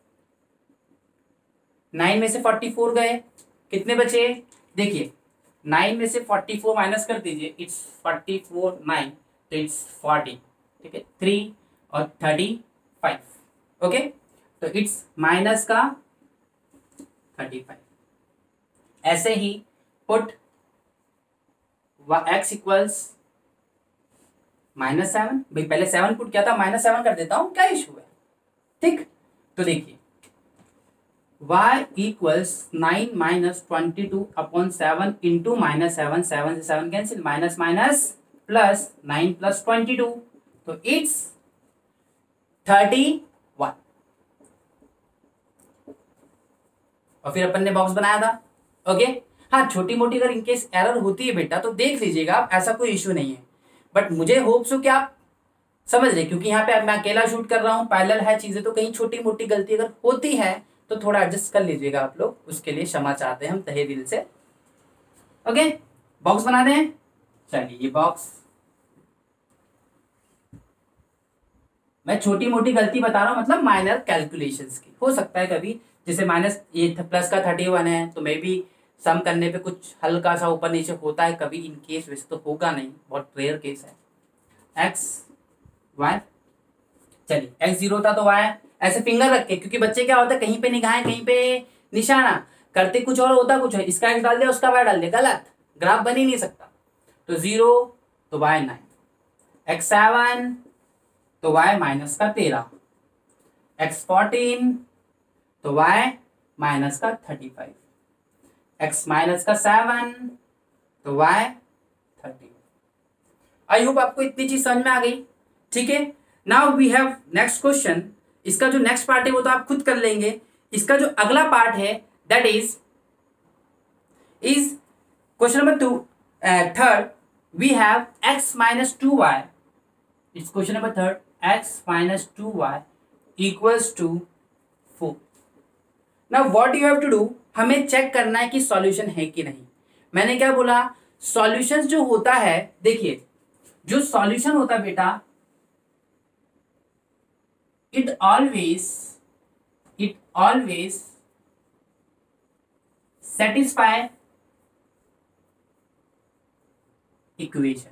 नाइन में से फोर्टी फोर गए, कितने बचे, देखिए नाइन में से फोर्टी फोर माइनस कर दीजिए, इट्स फोर्टी फोर, नाइन, तो इट्स फोर्टी, ठीक है, थ्री और थर्टी फाइव, ओके, तो इट्स माइनस का थर्टी फाइव। ऐसे ही put x equals minus seven, भाई पहले सेवन पुट किया था, माइनस सेवन कर देता हूं, क्या इशू है। ठीक, तो देखिए y equals nine minus twenty two upon seven into minus seven, seven से seven cancel, minus minus plus, nine plus twenty two, तो इट्स थर्टी वन। और फिर अपन ने बॉक्स बनाया था, ओके। हाँ, छोटी मोटी अगर इनकेस एरर होती है बेटा तो देख लीजिएगा आप, ऐसा कोई इशू नहीं है, बट मुझे होप्स हो कि आप समझ रहे, क्योंकि यहाँ पे मैं अकेला शूट कर रहा हूँ, पैरेलल है चीजें, तो कहीं छोटी मोटी गलती अगर होती है तो थोड़ा एडजस्ट कर लीजिएगा आप लोग, उसके लिए क्षमा चाहते हैं हम तहे दिल से। ओके, बॉक्स बना दें, चलिए ये बॉक्स, मैं छोटी मोटी गलती बता रहा हूँ, मतलब माइनर कैलकुलेशंस की, हो सकता है कभी, जैसे माइनस ये प्लस का थर्टी वन है तो मे बी सम करने पे कुछ हल्का सा ऊपर नीचे होता है कभी, इन केस, वैसे तो होगा नहीं, बहुत रेयर केस है। एक्स वाई, चलिए एक्स जीरो था तो वाई, ऐसे फिंगर रख के, क्योंकि बच्चे क्या होता है कहीं पे निगाहें कहीं पे निशाना करते कुछ और होता कुछ है, इसका एक्स डाल दिया उसका वाई डाल दिया, गलत, ग्राफ बन ही नहीं सकता। तो जीरो तो वाई नाइन, एक्स सेवन तो वाई माइनस का तेरह, एक्स फोर्टीन तो वाई माइनस का थर्टी फाइव, एक्स माइनस का सेवन तो वाई थर्टी। आई होप आपको इतनी चीज समझ में आ गई, ठीक है। Now we have next question, इसका जो नेक्स्ट पार्ट है वो तो आप खुद कर लेंगे, इसका जो अगला पार्ट है that is is question number two. Uh, third, we have x minus two y. It's question number third. X minus two y equals to four. Now what you have to do, हमें check करना है कि solution है कि नहीं. मैंने क्या बोला, सॉल्यूशन जो होता है, देखिए जो सॉल्यूशन होता है बेटा, it always it always satisfy equation.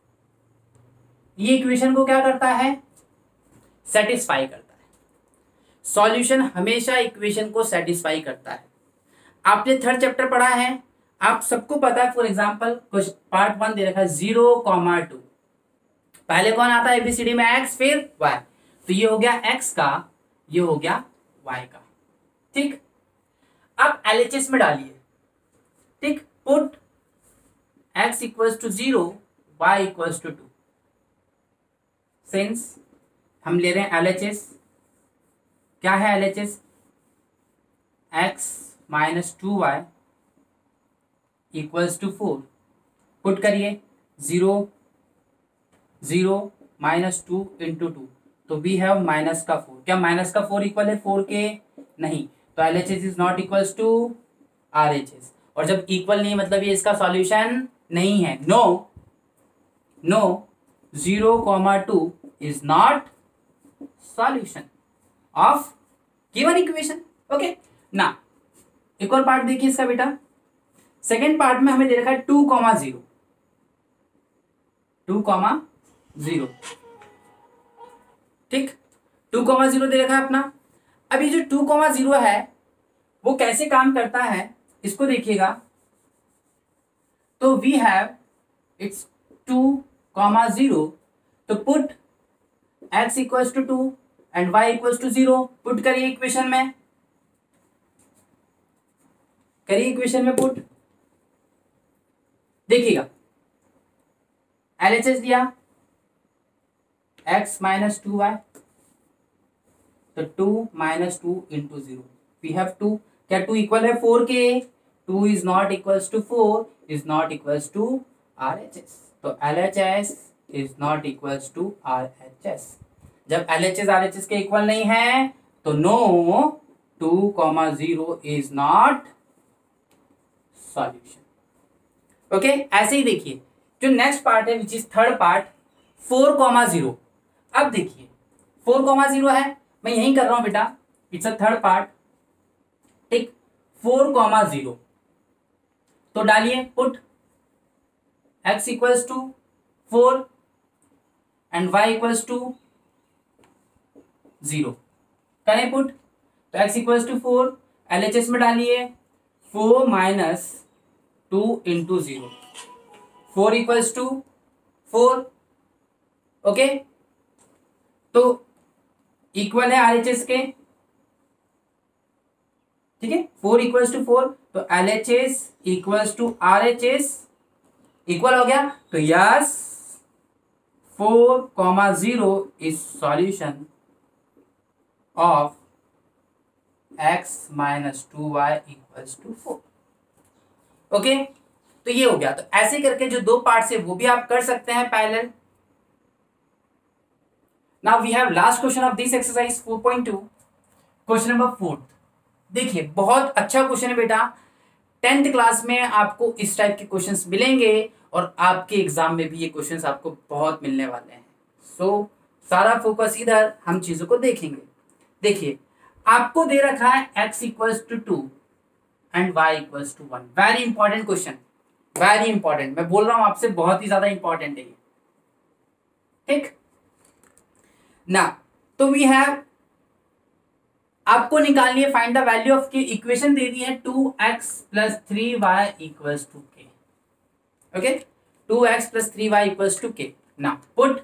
ये इक्वेशन को क्या करता है, सेटिस्फाई करता है. सॉल्यूशन हमेशा इक्वेशन को सेटिस्फाई करता है. आपने थर्ड चैप्टर पढ़ा है, आप सबको पता है. फॉर एग्जांपल पार्ट वन दे रखा है जीरो कॉमा टू. पहले कौन आता है एबीसीडी में, एक्स फिर वाई. तो ये हो गया एक्स का, ये हो गया वाई का. ठीक, अब एलएचएस में डालिए. ठीक, put x equals to zero, Y equals to two. Since हम ले रहे हैं एलएचएस, क्या है LHS, x minus two Y equals to four. Put करिए zero zero minus two into two, तो वी हैव माइनस का फोर. क्या माइनस का फोर इक्वल है फोर के, नहीं. तो L H S is not equals to R H S. और जब इक्वल नहीं मतलब ये इसका सॉल्यूशन नहीं है. No no zero comma two is not solution of given equation. Okay ना, एक और पार्ट देखिए इसका बेटा. सेकेंड पार्ट में हमें दे रखा है two comma zero, two comma zero. ठीक, टू कॉमा जीरो दे रखा है अपना. अब ये जो टू कॉमा जीरो है वो कैसे काम करता है इसको देखिएगा. तो we have it's two comma zero. तो put x equals to two and y equals to zero. Put करिए इक्वेशन में, करिए इक्वेशन में पुट. देखिएगा एलएचएस दिया x माइनस टू वाई, तो two minus two into zero. We have two. क्या two equal है फोर के, two is not equals to four, is not equals to R H S. तो L H S is not equals to R H S. जब L H S R H S के equal नहीं है तो no two comma zero is not solution. Okay, ऐसे ही देखिए जो नेक्स्ट पार्ट है which is third part, four comma zero. अब देखिए फोर कॉमा जीरो है, मैं यही कर रहा हूं बेटा, इट्स अ थर्ड पार्ट. ठीक, फोर कॉमा जीरो. तो डालिए put x equals to four and y equals to zero. करें पुट. तो x equals to four, LHS में डालिए four minus two into zero. Four equals to four. Okay, तो equal है RHS के. ठीक है, फोर इक्वल्स टू फोर, तो LHS equals to RHS equal हो गया. तो yes, four comma zero is solution of x minus two Y equals to four. Okay, तो ये हो गया. तो ऐसे करके जो दो पार्ट्स है वो भी आप कर सकते हैं parallel. Now we have last question of this exercise four point two, question number fourth. देखिए बहुत अच्छा क्वेश्चन है बेटा. टेंथ क्लास में आपको इस टाइप के क्वेश्चंस मिलेंगे और आपके एग्जाम में भी ये क्वेश्चंस आपको बहुत मिलने वाले हैं. सो so, सारा फोकस इधर हम चीजों को देखेंगे. देखिए आपको दे रखा है x equals to two and y equals to one. Very important question, very important. मैं बोल रहा हूं आपसे बहुत ही ज्यादा इंपॉर्टेंट है ये. ठीक ना, तो वी हैव, आपको निकालनी है find the value of k. Equation दे दी है two x plus three Y equals to k. Okay, two x plus three Y equals to k. ना put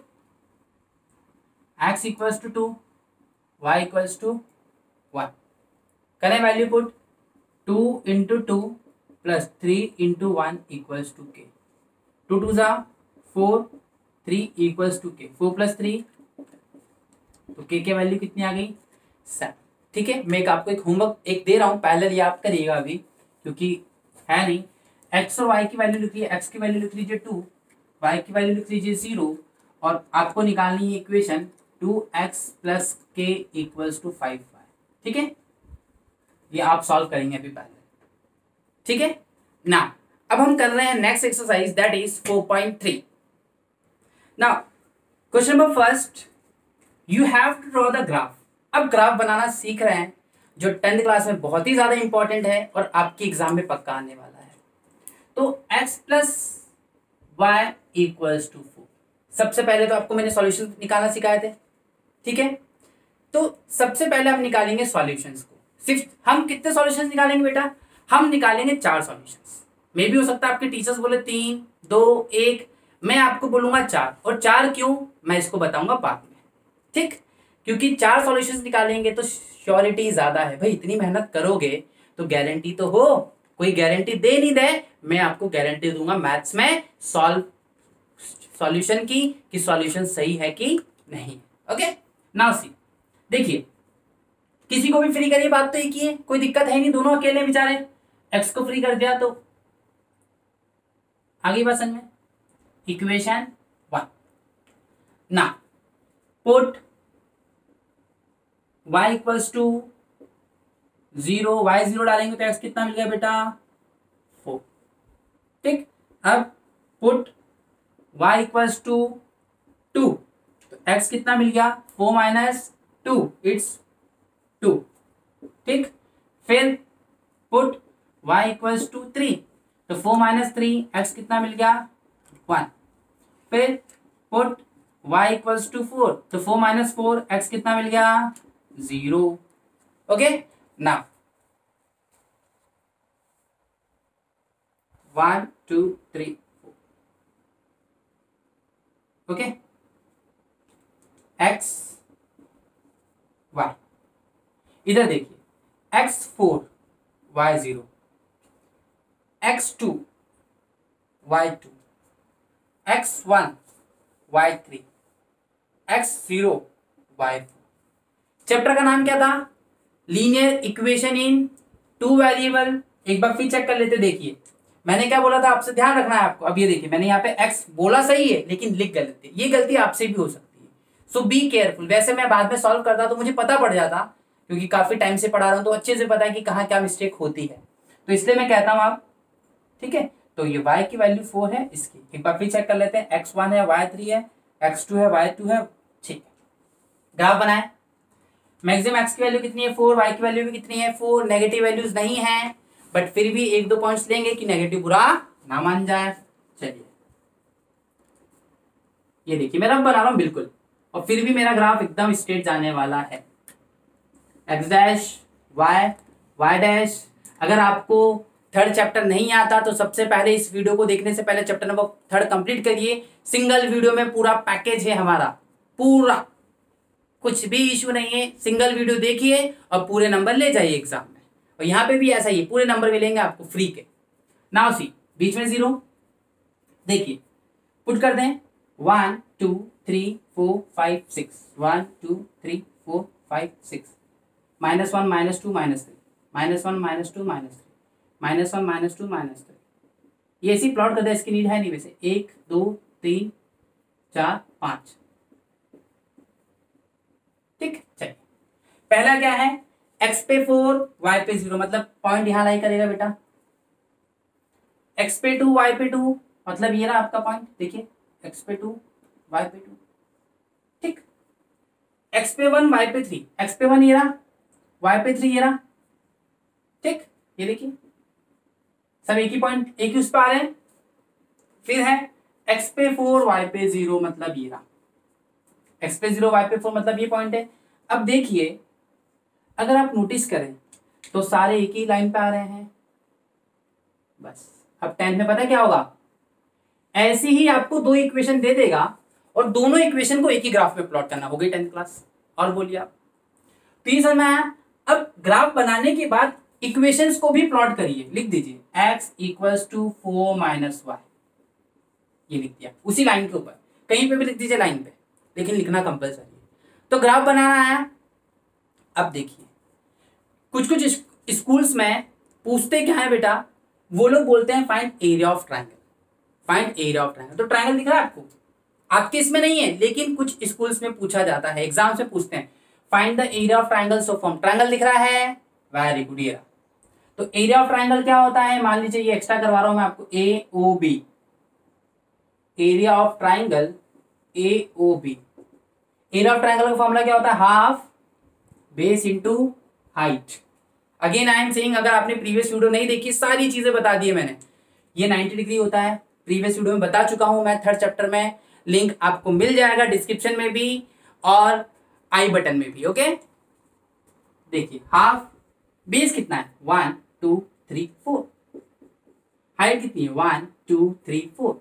x equals to two, Y equals to one. करें value put. Two into two plus three into one equals to k. Two two जा four, three equals to k. Four plus three, तो k के value कितनी आ गई, seven. ठीक है, मैं एक आपको एक होमवर्क एक दे रहा हूं, पैरेलल याद करिएगा अभी क्योंकि है नहीं. एक्स और वाई की वैल्यू लिख लीजिए, एक्स की वैल्यू लिख लीजिए टू, वाई की वैल्यू लिख लीजिए जीरो, और आपको निकालनी है equation two x plus k equals to five y. ठीक है, ये आप सॉल्व करेंगे अभी पहले। ठीक है ना, अब हम कर रहे हैं next exercise that is four point three. Now question number first, you have to draw the graph. अब ग्राफ बनाना सीख रहे हैं जो टेंथ क्लास में बहुत ही ज्यादा इंपॉर्टेंट है और आपके एग्जाम में पक्का आने वाला है। तो x plus Y equals to four. सबसे पहले तो आपको मैंने सॉल्यूशन निकालना सिखाए थे। ठीक है, तो सबसे पहले हम निकालेंगे सॉल्यूशंस को। सिर्फ हम कितने सॉल्यूशंस निकालेंगे बेटा? हम निकालेंगे चार सॉल्यूशंस। मे भी हो सकता है आपके टीचर्स बोले तीन, दो, एक, मैं आपको बोलूंगा चार। और चार क्यों, मैं इसको बताऊंगा बाद में। ठीक, क्योंकि चार सॉल्यूशंस निकालेंगे तो श्योरिटी ज्यादा है। भाई इतनी मेहनत करोगे तो गारंटी तो हो, कोई गारंटी दे नहीं दे, मैं आपको गारंटी दूंगा मैथ्स में सॉल्व सॉल्यूशन की कि सॉल्यूशन सही है कि नहीं। ओके, नाउ सी, देखिए किसी को भी फ्री करिए, बात तो एक ही है, कोई दिक्कत है नहीं, दोनों अकेले बेचारे। एक्स को फ्री कर दिया तो आगे बात समझ में। इक्वेशन वन, ना put y equals to zero, y zero डालेंगे तो x कितना मिल गया बेटा? फोर। ठीक, अब put y equals to two, तो x कितना मिल गया? Four minus two, it's two. ठीक, फिर put y equals to three, तो फोर माइनस थ्री, एक्स कितना मिल गया? वन। फिर put y equals to four, तो फोर माइनस फोर, एक्स कितना मिल गया? Zero. Okay, now one two three four. Okay, x y, इधर देखिए x four y zero, x two y two, x one y three, x zero y four. Chapter का नाम क्या था? Linear equation in two variable. एक बार फिर check कर लेते, देखिए मैंने क्या बोला था, आपसे ध्यान रखना है आपको। अब ये देखिए मैंने यहाँ पे x बोला सही है लेकिन लिख गलत है, ये गलती आपसे भी हो सकती है, सो बी केयरफुल। वैसे मैं बाद में सॉल्व करता तो मुझे पता पड़ जाता, क्योंकि काफी टाइम से पढ़ा रहा हूँ तो अच्छे से पता है कि कहाँ क्या मिस्टेक होती है, तो इसलिए मैं कहता हूँ आप। ठीक है, तो ये y की वैल्यू फोर है, इसकी एक बार फिर चेक कर लेते हैं। एक्स वन है, वाई थ्री है, एक्स टू है, वाई टू है। ठीक है, ग्राफ बनाए। मैक्सिमम एक्स की वैल्यू कितनी है? फोर। वाई की वैल्यू भी कितनी है? फोर। नेगेटिव वैल्यूज नहीं है, बट फिर भी एक दो पॉइंट्स लेंगे कि नेगेटिव बुरा ना मान जाए। चलिए ये देखिए मैं रफ बना रहा हूं बिल्कुल, और फिर भी मेरा ग्राफ एकदम स्ट्रेट जाने वाला है। X dash y, y dash. अगर आपको थर्ड चैप्टर नहीं आता तो सबसे पहले इस वीडियो को देखने से पहले चैप्टर नंबर थर्ड कंप्लीट करिए। सिंगल वीडियो में पूरा पैकेज है हमारा, पूरा, कुछ भी इशू नहीं है। सिंगल वीडियो देखिए और पूरे नंबर ले जाइए एग्जाम में। और यहाँ पे भी ऐसा ही, पूरे नंबर मिलेंगे आपको फ्री के। नाउ सी, बीच में जीरो, देखिए पुट कर दें one two three four five six, one two three four five six, minus one minus two minus three, minus one minus two minus three, minus one minus two minus three. ये ऐसी plot कर दे, इसकी need है नहीं वैसे। एक दो तीन चार पाँच। ठीक, चलिए पहला क्या है? x पे फोर, y पे जीरो, मतलब पॉइंट यहां लाई करेगा बेटा। x पे टू, y पे टू, मतलब ये रहा आपका पॉइंट। देखिए x पे टू, y पे टू। ठीक, x पे वन, y पे थ्री, x पे वन ये रहा, y पे थ्री ये रहा। ठीक, ये देखिए सब एक ही पॉइंट, एक ही उस पर आ रहे हैं। फिर है x पे फोर, y पे जीरो, मतलब ये रहा। x पे जीरो, y पे फोर, मतलब ये पॉइंट है। अब देखिए अगर आप नोटिस करें तो सारे एक ही लाइन पे आ रहे हैं बस। अब टेंथ में पता क्या होगा, ऐसे ही आपको दो इक्वेशन दे देगा और दोनों इक्वेशन को एक ही ग्राफ में प्लॉट करना। हो गई टेंथ क्लास। और बोलिए आप, तो ये समझ में आया। अब ग्राफ बनाने के बाद इक्वेशंस को भी प्लॉट करिए, लिख दीजिए x equals to four minus y, ये लिख दिया उसी लाइन के ऊपर। कहीं पे भी लिख दीजिए लाइन पे, लेकिन लिखना कंपलसरी है। तो ग्राफ बनाना है। अब देखिए कुछ कुछ स्कूल्स में पूछते क्या है बेटा, वो लोग बोलते हैं find area of triangle, find area of triangle. तो ट्राइंगल दिख रहा है आपको, आपके इसमें नहीं है लेकिन कुछ स्कूल्स में पूछा जाता है, एग्जाम से पूछते हैं find the area of triangle so form. Triangle दिख रहा है, वेरी गुड। ये तो एरिया ऑफ ट्राइंगल क्या होता है, मान लीजिए ये एक्स्ट्रा करवा रहा हूं मैं आपको, A O B, area of triangle A O B. Area of triangle का फॉर्मूला क्या होता है, half base into height. Again I am saying, अगर आपने प्रीवियस वीडियो नहीं देखी, सारी चीजें बता दी है मैंने। ये नाइंटी डिग्री होता है, प्रीवियस वीडियो में बता चुका हूं मैं, थर्ड चैप्टर में। लिंक आपको मिल जाएगा डिस्क्रिप्शन में भी और आई बटन में भी। ओके, देखिए हाफ बेस कितना है, one two three four, height कितनी है, one two three four,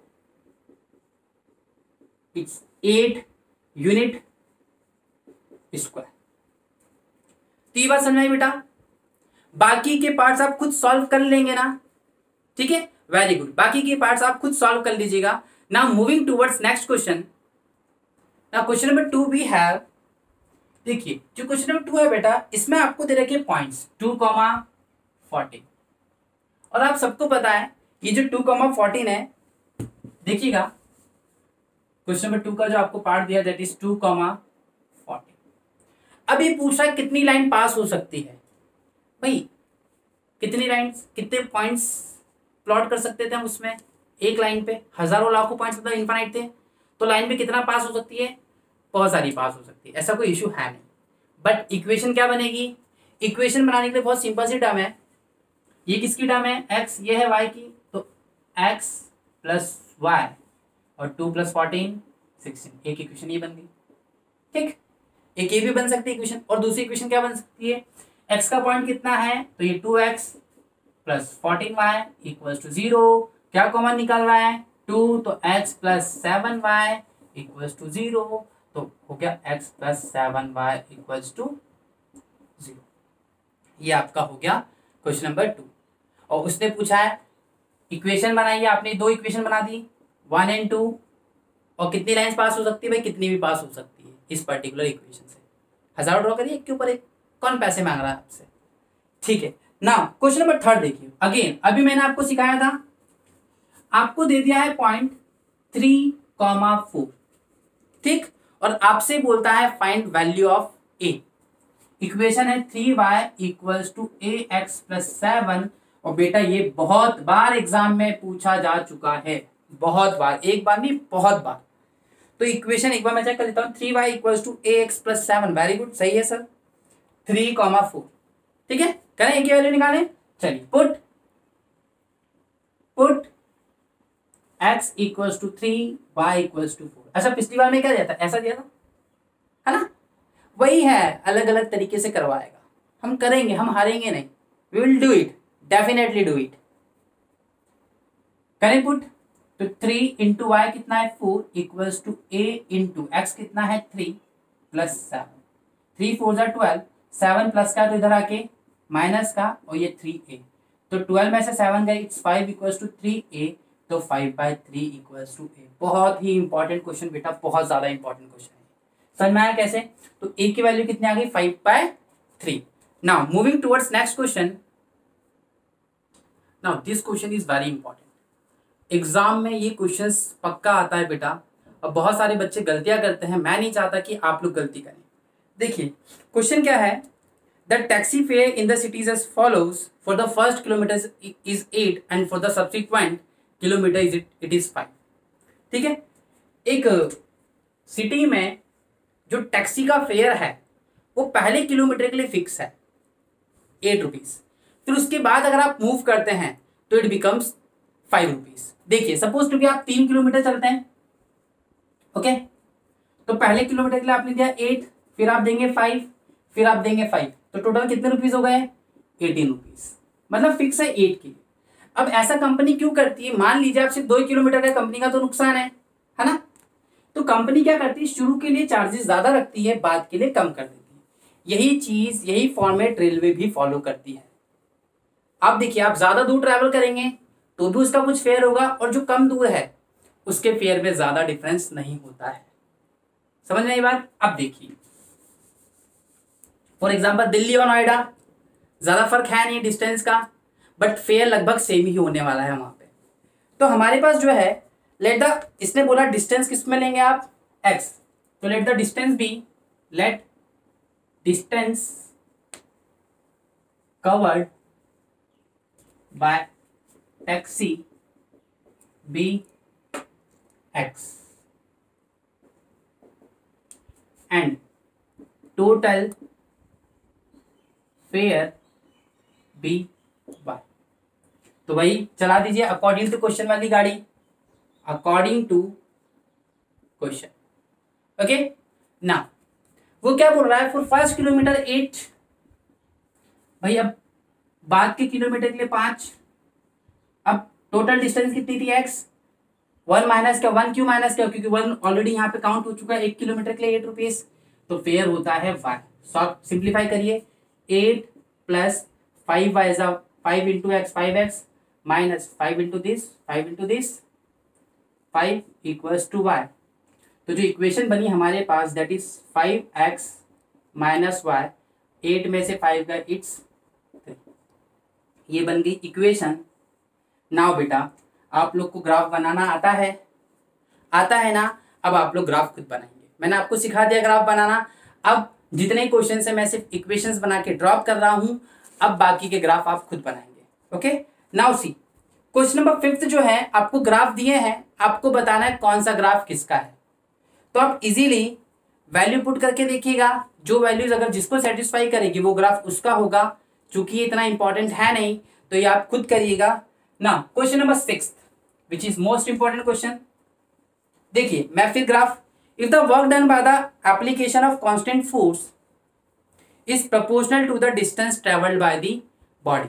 it's eight unit square. तो ये बात समझ में आई बेटा। बाकी के पार्ट्स आप खुद सॉल्व कर लेंगे ना, ठीक है, वेरी गुड। बाकी के पार्ट्स आप खुद सॉल्व कर लीजिएगा। Now moving towards next question. Now question number two we have, देखिए जो क्वेश्चन नंबर टू है बेटा, इसमें आपको दे रखे पॉइंट्स टू कॉमा फोर्टीन, और आप सबको पता है ये जो टू कॉमा फोर्टीन है, देखिएगा क्वेश्चन नंबर टू का जो आपको पार्ट दिया that is two comma fourteen. अब ये पूछ रहा है कितनी लाइन पास हो सकती है, भाई कितनी लाइन्स, कितने पॉइंट्स प्लॉट कर सकते थे हम उसमें, एक लाइन पे हजारों लाखों पॉइंट्स मतलब इनफाइनाइट थे, तो लाइन पे कितना पास हो सकती है, बहुत सारी पास हो सकती है, ऐसा कोई इशू है नहीं। बट इक्वेशन क्या बनेगी, इक्वेशन बनाने के लिए बहुत सिंपल सी टर्म है। ये किसकी टर्म है, एक्स, ये है वाई की, तो एक्स प्लस वाई और टू प्लस फोर्टीन सिक्सटीन, एक इक्वेशन ये बन गई। ठीक, एक ये भी बन सकती है इक्वेशन, और दूसरी इक्वेशन क्या बन सकती है, एक्स का पॉइंट कितना है, तो ये two x plus fourteen y equals to zero. क्या कॉमन निकल रहा है, टू, तो x plus seven y equals to zero, तो हो गया x plus seven y equals to zero. ये आपका हो गया क्वेश्चन नंबर टू। और उसने पूछा है इक्वेशन बनाइए, आपने दो इक्वेशन बना दी, वन एंड टू, और कितनी लाइंस पास हो सकती है, भाई कितनी भी पास हो सकती है इस पर्टिकुलर इक्वेशन से। हजारों ड्रॉ करिए, एक के ऊपर एक, कौन पैसे मांग रहा है आपसे, ठीक है ना। क्वेश्चन नंबर थर्ड देखिए, अगेन अभी मैंने आपको सिखाया था, आपको दे दिया है पॉइंट थ्री कॉमा फोर, ठीक, और आपसे बोलता है find value of a. Equation है three Y equals to a x plus seven, और बेटा ये बहुत बार एग्जाम में पूछा जा चुका है, बहुत बार, एक बार नहीं बहुत बार। तो इक्वेशन एक बार मैं चेक कर लेता हूँ, three Y equals to a x plus seven, very good, सही है सर, थ्री कॉमा फोर, ठीक है, करें एक ही वैल्यू निकालें, चलिए put put x equals to three, Y equals to four. अच्छा पिछली बार में क्या दिया था, ऐसा दिया था, है ना, वही है, अलग अलग तरीके से करवाएगा, हम करेंगे, हम हारेंगे नहीं, we will do it, definitely do it. करें पुट, तो थ्री इंटू वाई कितना है, four equals to a into x कितना है, three plus seven, three four जा ट्वेल्व, सेवन प्लस का तो इधर आके माइनस का, और ये थ्री ए, तो ट्वेल्व में से सेवन गए, it's five equals to three a, तो five by three equals to a. बहुत ही इंपॉर्टेंट क्वेश्चन बेटा, बहुत ज्यादा इंपॉर्टेंट क्वेश्चन है, समझ में आया कैसे। तो ए की वैल्यू कितनी आ गई, five by three. Now moving towards next question. Now this question is very important, exam में ये क्वेश्चन पक्का आता है बेटा, और बहुत सारे बच्चे गलतियां करते हैं, मैं नहीं चाहता कि आप लोग गलती करें। देखिए क्वेश्चन क्या है, the taxi fare in the cities as follows, for the first kilometre is eight and for the subsequent kilometre is it it is five. ठीक है, एक सिटी में जो टैक्सी का फेयर है वो पहले किलोमीटर के लिए फिक्स है एट रुपीज, फिर उसके बाद अगर आप मूव करते हैं तो इट बिकम्स फाइव रुपीज। देखिए सपोज टू कि आप तीन किलोमीटर चलते हैं, ओके, तो पहले किलोमीटर के लिए आपने दिया एट, फिर आप देंगे फाइव, फिर आप देंगे फाइव, तो टोटल कितने रुपीज हो गए, एटीन रुपीज, मतलब फिक्स है एट के लिए। अब ऐसा कंपनी क्यों करती है, मान लीजिए आप सिर्फ दो किलोमीटर का, कंपनी का तो नुकसान है है ना, तो कंपनी क्या करती है, शुरू के लिए चार्जेस ज्यादा रखती है, बाद के लिए कम कर देती है। यही चीज, यही फॉर्मेट रेलवे भी फॉलो करती है। अब देखिए आप ज्यादा दूर ट्रैवल करेंगे तो भी उसका कुछ फेयर होगा, और जो कम दूर है उसके फेयर में ज्यादा डिफरेंस नहीं होता है। समझ में आई बात। अब देखिए फॉर एग्जाम्पल दिल्ली और नोएडा, ज्यादा फर्क है नहीं डिस्टेंस का, बट फेयर लगभग सेम ही होने वाला है वहां पे। तो हमारे पास जो है लेट द, इसने बोला डिस्टेंस किस में लेंगे आप, x, तो let the distance be, let distance covered by taxi be x and total fare be y. तो भाई चला दीजिए अकॉर्डिंग टू क्वेश्चन वाली गाड़ी, अकॉर्डिंग टू क्वेश्चन। ओके ना, वो क्या बोल रहा है, फॉर फर्स्ट किलोमीटर एट, भाई अब बाद के किलोमीटर के लिए पांच, अब टोटल डिस्टेंस कितनी थी एक्स, वन माइनस क्या, वन क्यों माइनस क्या, क्योंकि वन ऑलरेडी यहाँ पे काउंट हो चुका है, एक किलोमीटर के लिए एट रुपीज, तो फेयर होता है वाई। सॉल्व सिंप्लीफाई करिए, एट प्लस फाइव वाई जा five into x, five x minus five into this, five into this, five equals to y. तो जो इक्वेशन बनी हमारे पास that is five x minus y, eight में से five का इट्स, ये बन गई इक्वेशन। नाउ बेटा आप लोग को ग्राफ बनाना आता है, आता है ना, अब आप लोग ग्राफ खुद बनाएंगे। मैंने आपको सिखा दिया ग्राफ बनाना, अब जितने क्वेश्चन है मैं सिर्फ इक्वेशंस बना के ड्रॉप कर रहा हूं, अब बाकी के ग्राफ आप खुद बनाएंगे। Okay now see question number fifth जो है, आपको ग्राफ दिए हैं, आपको बताना है कौन सा ग्राफ किसका है। तो आप इजीली वैल्यू पुट करके देखिएगा, जो वैल्यूज अगर जिसको सेटिस्फाई करेगी वो ग्राफ उसका होगा। चूंकि ये इतना इंपॉर्टेंट है नहीं तो ये आप खुद करिएगा ना। Question number six which is most important question, देखिए मैं फिर graph, if the work done by the application of constant force is proportional to the distance travelled by the body,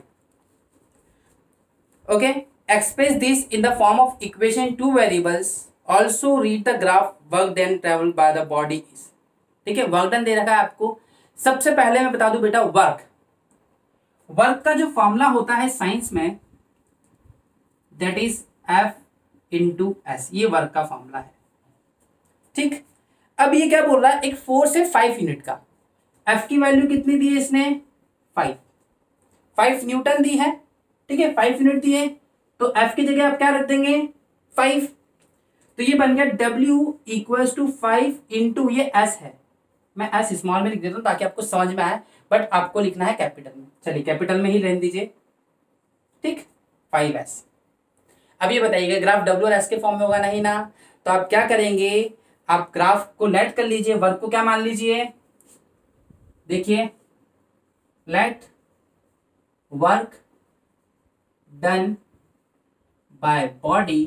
okay express this in the form of equation two variables, also read the graph work done travelled by the body is. ठीक है, work done they रखा है आपको। सबसे पहले मैं बता दूं बेटा, वर्क वर्क का जो फॉर्मूला होता है साइंस में that is f into s, ये वर्क का फॉर्मूला है। ठीक, अब ये क्या बोल रहा है, एक फोर्स है फाइव यूनिट का, एफ की वैल्यू कितनी दी है इसने, फाइव, फाइव न्यूटन दी है। ठीक है, फाइव यूनिट दी है, तो एफ की जगह आप क्या रख देंगे, फाइव। तो ये बन गया डब्ल्यू इक्वल्स टू फाइव इंटू ये एस है, मैं एस स्मॉल में लिख देता हूँ ताकि आपको समझ में आए, बट आपको लिखना है कैपिटल में। चलिए कैपिटल में ही रहने दीजिए। ठीक, फाइव एस। अब ये बताइएगा ग्राफ डब्ल्यू और एस के फॉर्म में होगा नहीं ना, तो आप क्या करेंगे, आप ग्राफ को लेट कर लीजिए, वर्क को क्या मान लीजिए, देखिए let work done by body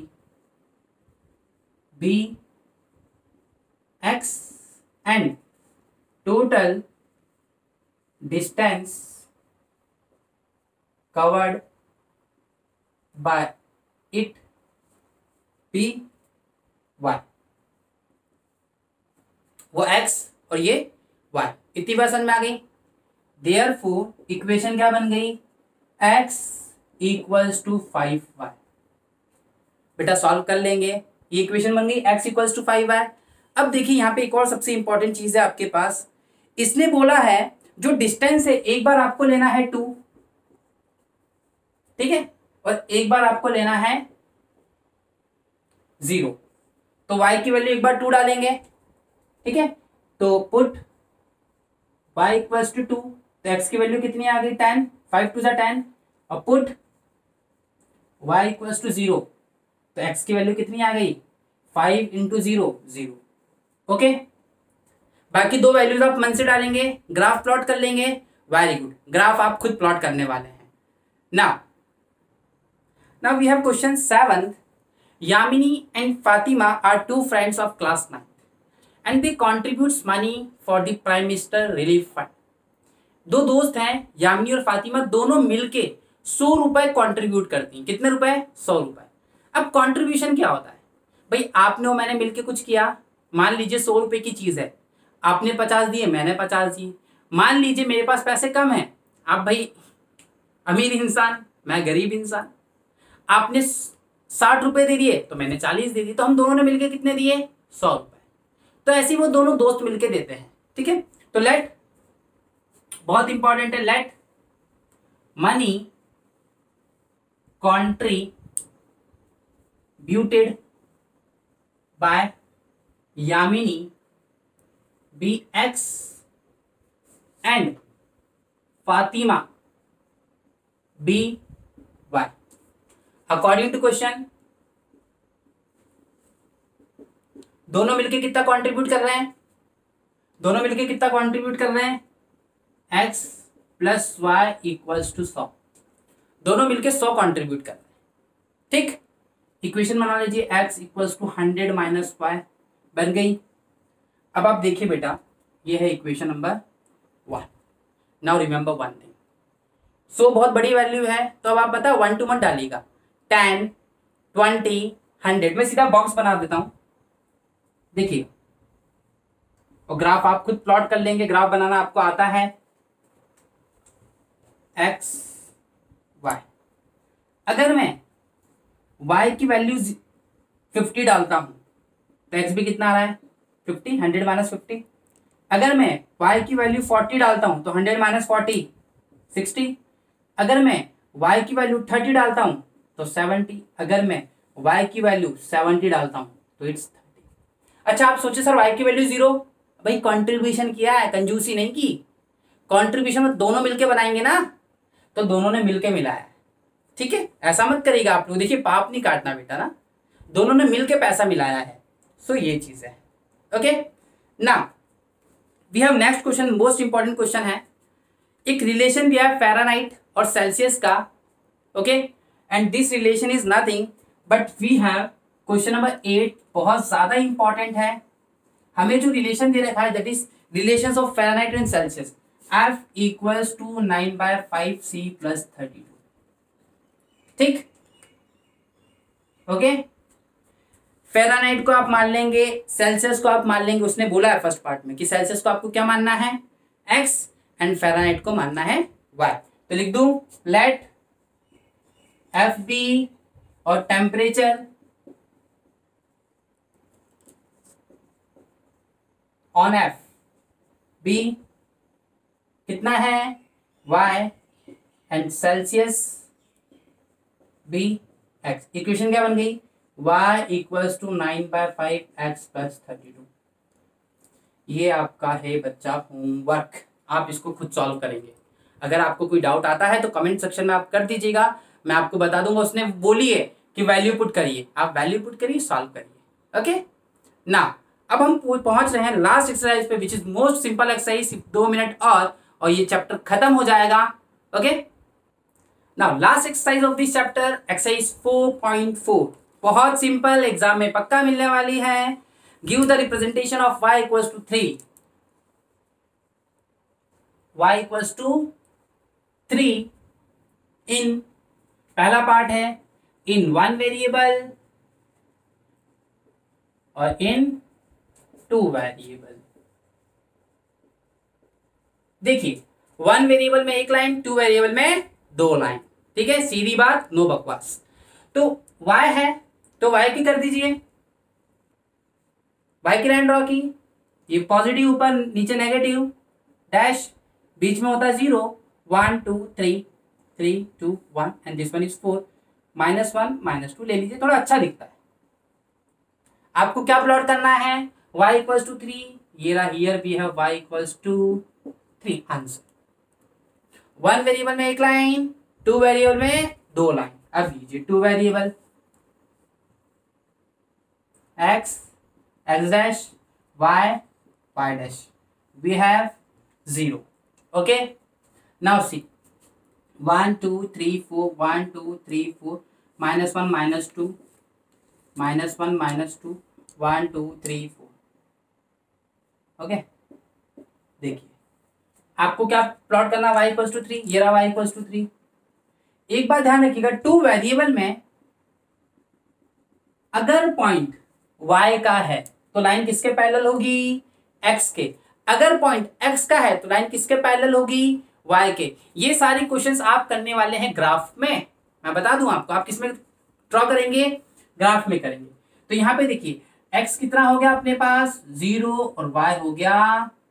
be x and total distance covered by it be y, वो x और ये y, इतनी बात समझ में आ गई। देयरफॉर इक्वेशन क्या बन गई, x equals to five y. बेटा सॉल्व कर लेंगे, ये इक्वेशन बन गई x equals to five y. अब देखिए यहाँ पे एक और सबसे इंपॉर्टेंट चीज है आपके पास, इसने बोला है जो डिस्टेंस है एक बार आपको लेना है टू, ठीक है, और एक बार आपको लेना है जीरो, तो y की वैल्यू एक बार टू डालेंगे। ठीक है, तो put y equals to two, तो x की वैल्यू कितनी आ गई, टेन, फाइव टू सा टेन, और put y equals to zero, तो x की वैल्यू कितनी आ गई, five into zero, zero. Okay, बाकी दो वैल्यूज आप मन से डालेंगे, ग्राफ प्लॉट कर लेंगे, वेरी गुड, ग्राफ आप खुद प्लॉट करने वाले हैं। Now now we have question seven, Yamini and Fatima are two friends of class ninth and they contributes money for the Prime Minister Relief Fund. दो दोस्त हैं यामिनी और फातिमा, दोनों मिलके सौ रुपए कंट्रीब्यूट करती हैं। कितने रुपए, सौ रुपए। अब कंट्रीब्यूशन क्या होता है भाई, आपने और मैंने मिलके कुछ किया, मान लीजिए सौ रुपए की चीज है, आपने पचास दिए, मैंने पचास दिए। मान लीजिए मेरे पास पैसे कम है, आप भाई अमीर इंसान, मैं गरीब इंसान, आपने साठ रुपए दे दिए तो मैंने चालीस दे दिए, तो हम दोनों ने मिलके कितने दिए, सौ रुपए। तो ऐसे ही वो दोनों दोस्त मिलके देते हैं। ठीक है, तो लेट, बहुत इंपॉर्टेंट है, let money contributed by Yamini B X and Fatima B Y. According to question, दोनों मिलके कितना कंट्रीब्यूट कर रहे हैं? दोनों मिलके कितना कंट्रीब्यूट कर रहे हैं? x plus Y equals to सौ. दोनों मिलके सौ कंट्रीब्यूट कर रहे हैं. ठीक, इक्वेशन बना लीजिए x equals to hundred minus y बन गई. अब आप देखिए बेटा, ये है equation number one. Now remember one thing, so बहुत बड़ी वैल्यू है तो अब आप पता है वन टू मत डालिएगा. टेन, ट्वेंटी, हंड्रेड, मैं सीधा बॉक्स बना देता हूं. देखिए, और ग्राफ आप खुद प्लॉट कर लेंगे. ग्राफ बनाना आपको आता है. एक्स वाई, अगर मैं y की वैल्यू फिफ्टी डालता हूं तो x भी कितना आ रहा है? फिफ्टी. Hundred minus fifty. अगर मैं y की वैल्यू फोर्टी डालता हूं तो हंड्रेड माइनस फोर्टी सिक्सटी. अगर मैं y की वैल्यू थर्टी डालता हूं तो सेवेंटी. अगर मैं y की वैल्यू सेवेंटी डालता हूं तो इट्स थर्टी. अच्छा, आप सोचे सर y की वैल्यू जीरो. भाई कंट्रीब्यूशन किया है, कंजूसी नहीं की. कंट्रीब्यूशन में दोनों मिलके बनाएंगे ना, तो दोनों ने मिलके मिलाया है. ठीक है, ऐसा मत करिएगा आप लोग. देखिए, पाप नहीं काटना बेटा ना, दोनों ने मिलके पैसा मिलाया है. सो so, ये चीज है. Okay, now we have next question. Most important question है. एक रिलेशन दिया है फ़ारेनहाइट और सेल्सियस का. Okay, and this relation is nothing but we have question number eight. बहुत ज्यादा इंपॉर्टेंट है. हमें जो रिलेशन दे रखा है that is relations of Fahrenheit and Celsius. F equals to nine by five C plus thirty two. ठीक, okay. Fahrenheit को आप मान लेंगे, सेल्सियस को आप मान लेंगे. उसने बोला है फर्स्ट पार्ट में कि सेल्सियस को आपको क्या मानना है? x, एंड फ़ारेनहाइट को मानना है y. तो लिख दूं, लेट एफ बी और टेम्परेचर ऑन एफ बी कितना है? y, and Celsius be x. Equation क्या बन गई? y equals to nine by five x plus thirty two. ये आपका है बच्चा होमवर्क. आप इसको खुद सॉल्व करेंगे. अगर आपको कोई डाउट आता है तो कमेंट सेक्शन में आप कर दीजिएगा, मैं आपको बता दूंगा. उसने बोली है कि वैल्यू पुट करिए, आप वैल्यू पुट करिए, सॉल्व करिए. ओके, ना अब हम पहुंच रहे हैं लास्ट एक्सरसाइज पे, which is most simple exercise. दो मिनट और और ये चैप्टर खत्म हो जाएगा. Okay, now last exercise of this chapter, exercise four point four. बहुत सिंपल, एग्जाम में पक्का मिलने वाली है. Give the representation of y equals to three. y equals to three in, पहला पार्ट है इन वन वेरिएबल और इन टू वेरिएबल. देखिए, वन वेरिएबल में एक लाइन, टू वेरिएबल में दो लाइन. ठीक है, सीधी बात, नो बकवास. तो y है तो y की कर दीजिए. y की लाइन ड्रॉ की, ये पॉजिटिव ऊपर, नीचे नेगेटिव, डैश, बीच में होता है zero. One two three, three two one, and this one is four. Minus one minus two ले लीजिए, थोड़ा अच्छा दिखता है. आपको क्या प्लॉट करना है? y equals to three. ये रहा, हियर भी है y equals to three. Answer. One variable में एक लाइन, टू वेरिएबल में दो लाइन. अब लीजिए two variable, x, x dash, y, y dash. We have zero. Okay. Now see. One, two, three, four. One, two, three, four. Minus one, minus two. Minus one, minus two. One, two, three, four. Okay. देखिए, आपको क्या plot करना? y equals to three. ये रहा y equals to three. एक बात ध्यान रखिएगा, टू वेरिएबल में अगर पॉइंट y का है तो लाइन किसके पैरेलल होगी? x के. अगर पॉइंट x का है तो लाइन किसके पैरेलल होगी? y के. ये सारी क्वेश्चंस आप करने वाले हैं ग्राफ में. मैं बता दूं आपको, आप किसमें ड्रॉ करेंगे? ग्राफ में करेंगे. तो यहां पे देखिए, x कितना हो गया अपने पास? जीरो, और y हो गया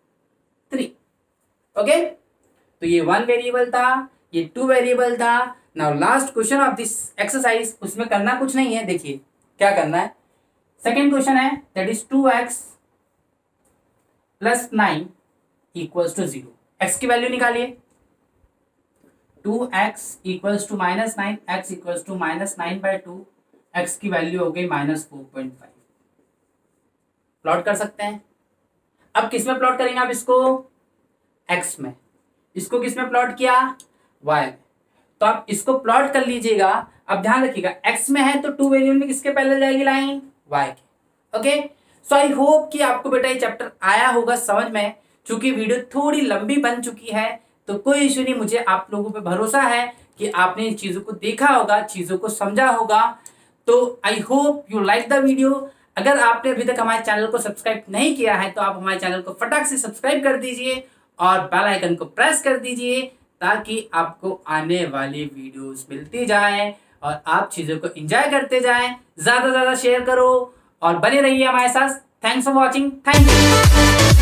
थ्री. ओके, तो ये वन वेरिएबल था, ये टू वेरिएबल था. Now last question of this exercise, उसमें करना कुछ नहीं है, देखिए क्या करना है। सेकेंड क्वेश्चन है that is two x plus nine equals to zero. X की वैल्यू निकालिए। Two x equals to minus nine, x equals to minus nine by two, x की वैल्यू हो गई minus four point five. Plot कर सकते हैं। अब किस में प्लॉट करेंगे आप इसको? एक्स में। इसको किस में प्लॉट किया? वाई में। तो आप इसको प्लॉट कर लीजिएगा। अब ध्यान रखिएगा एक्स में है तो टू वेरिएबल में किसके पहले जाएगी लाइन? वाई के। ओके, सो आई होप कि आपको बेटा ये चैप्टर आया होगा समझ में। चूंकि वीडियो थोड़ी लंबी बन चुकी है तो कोई इश्यू नहीं, मुझे आप लोगों पे भरोसा है कि आपने इन चीजों को देखा होगा, चीजों को समझा होगा। तो I hope you like the video. अगर आपने अभी तक हमारे चैनल को सब्सक्राइब नहीं किया है तो आप हमारे चैनल को फटाक से सब्सक्राइब कर दीजिए और बेल आइकन को प्रेस कर दीजिए ताकि आपको आने वाली वीडियोस मिलती जाए और आप चीज़ों को एंजॉय करते जाएं। ज़्यादा से ज़्यादा शेयर करो और बने रहिए हमारे साथ। Thanks for watching. Thank you.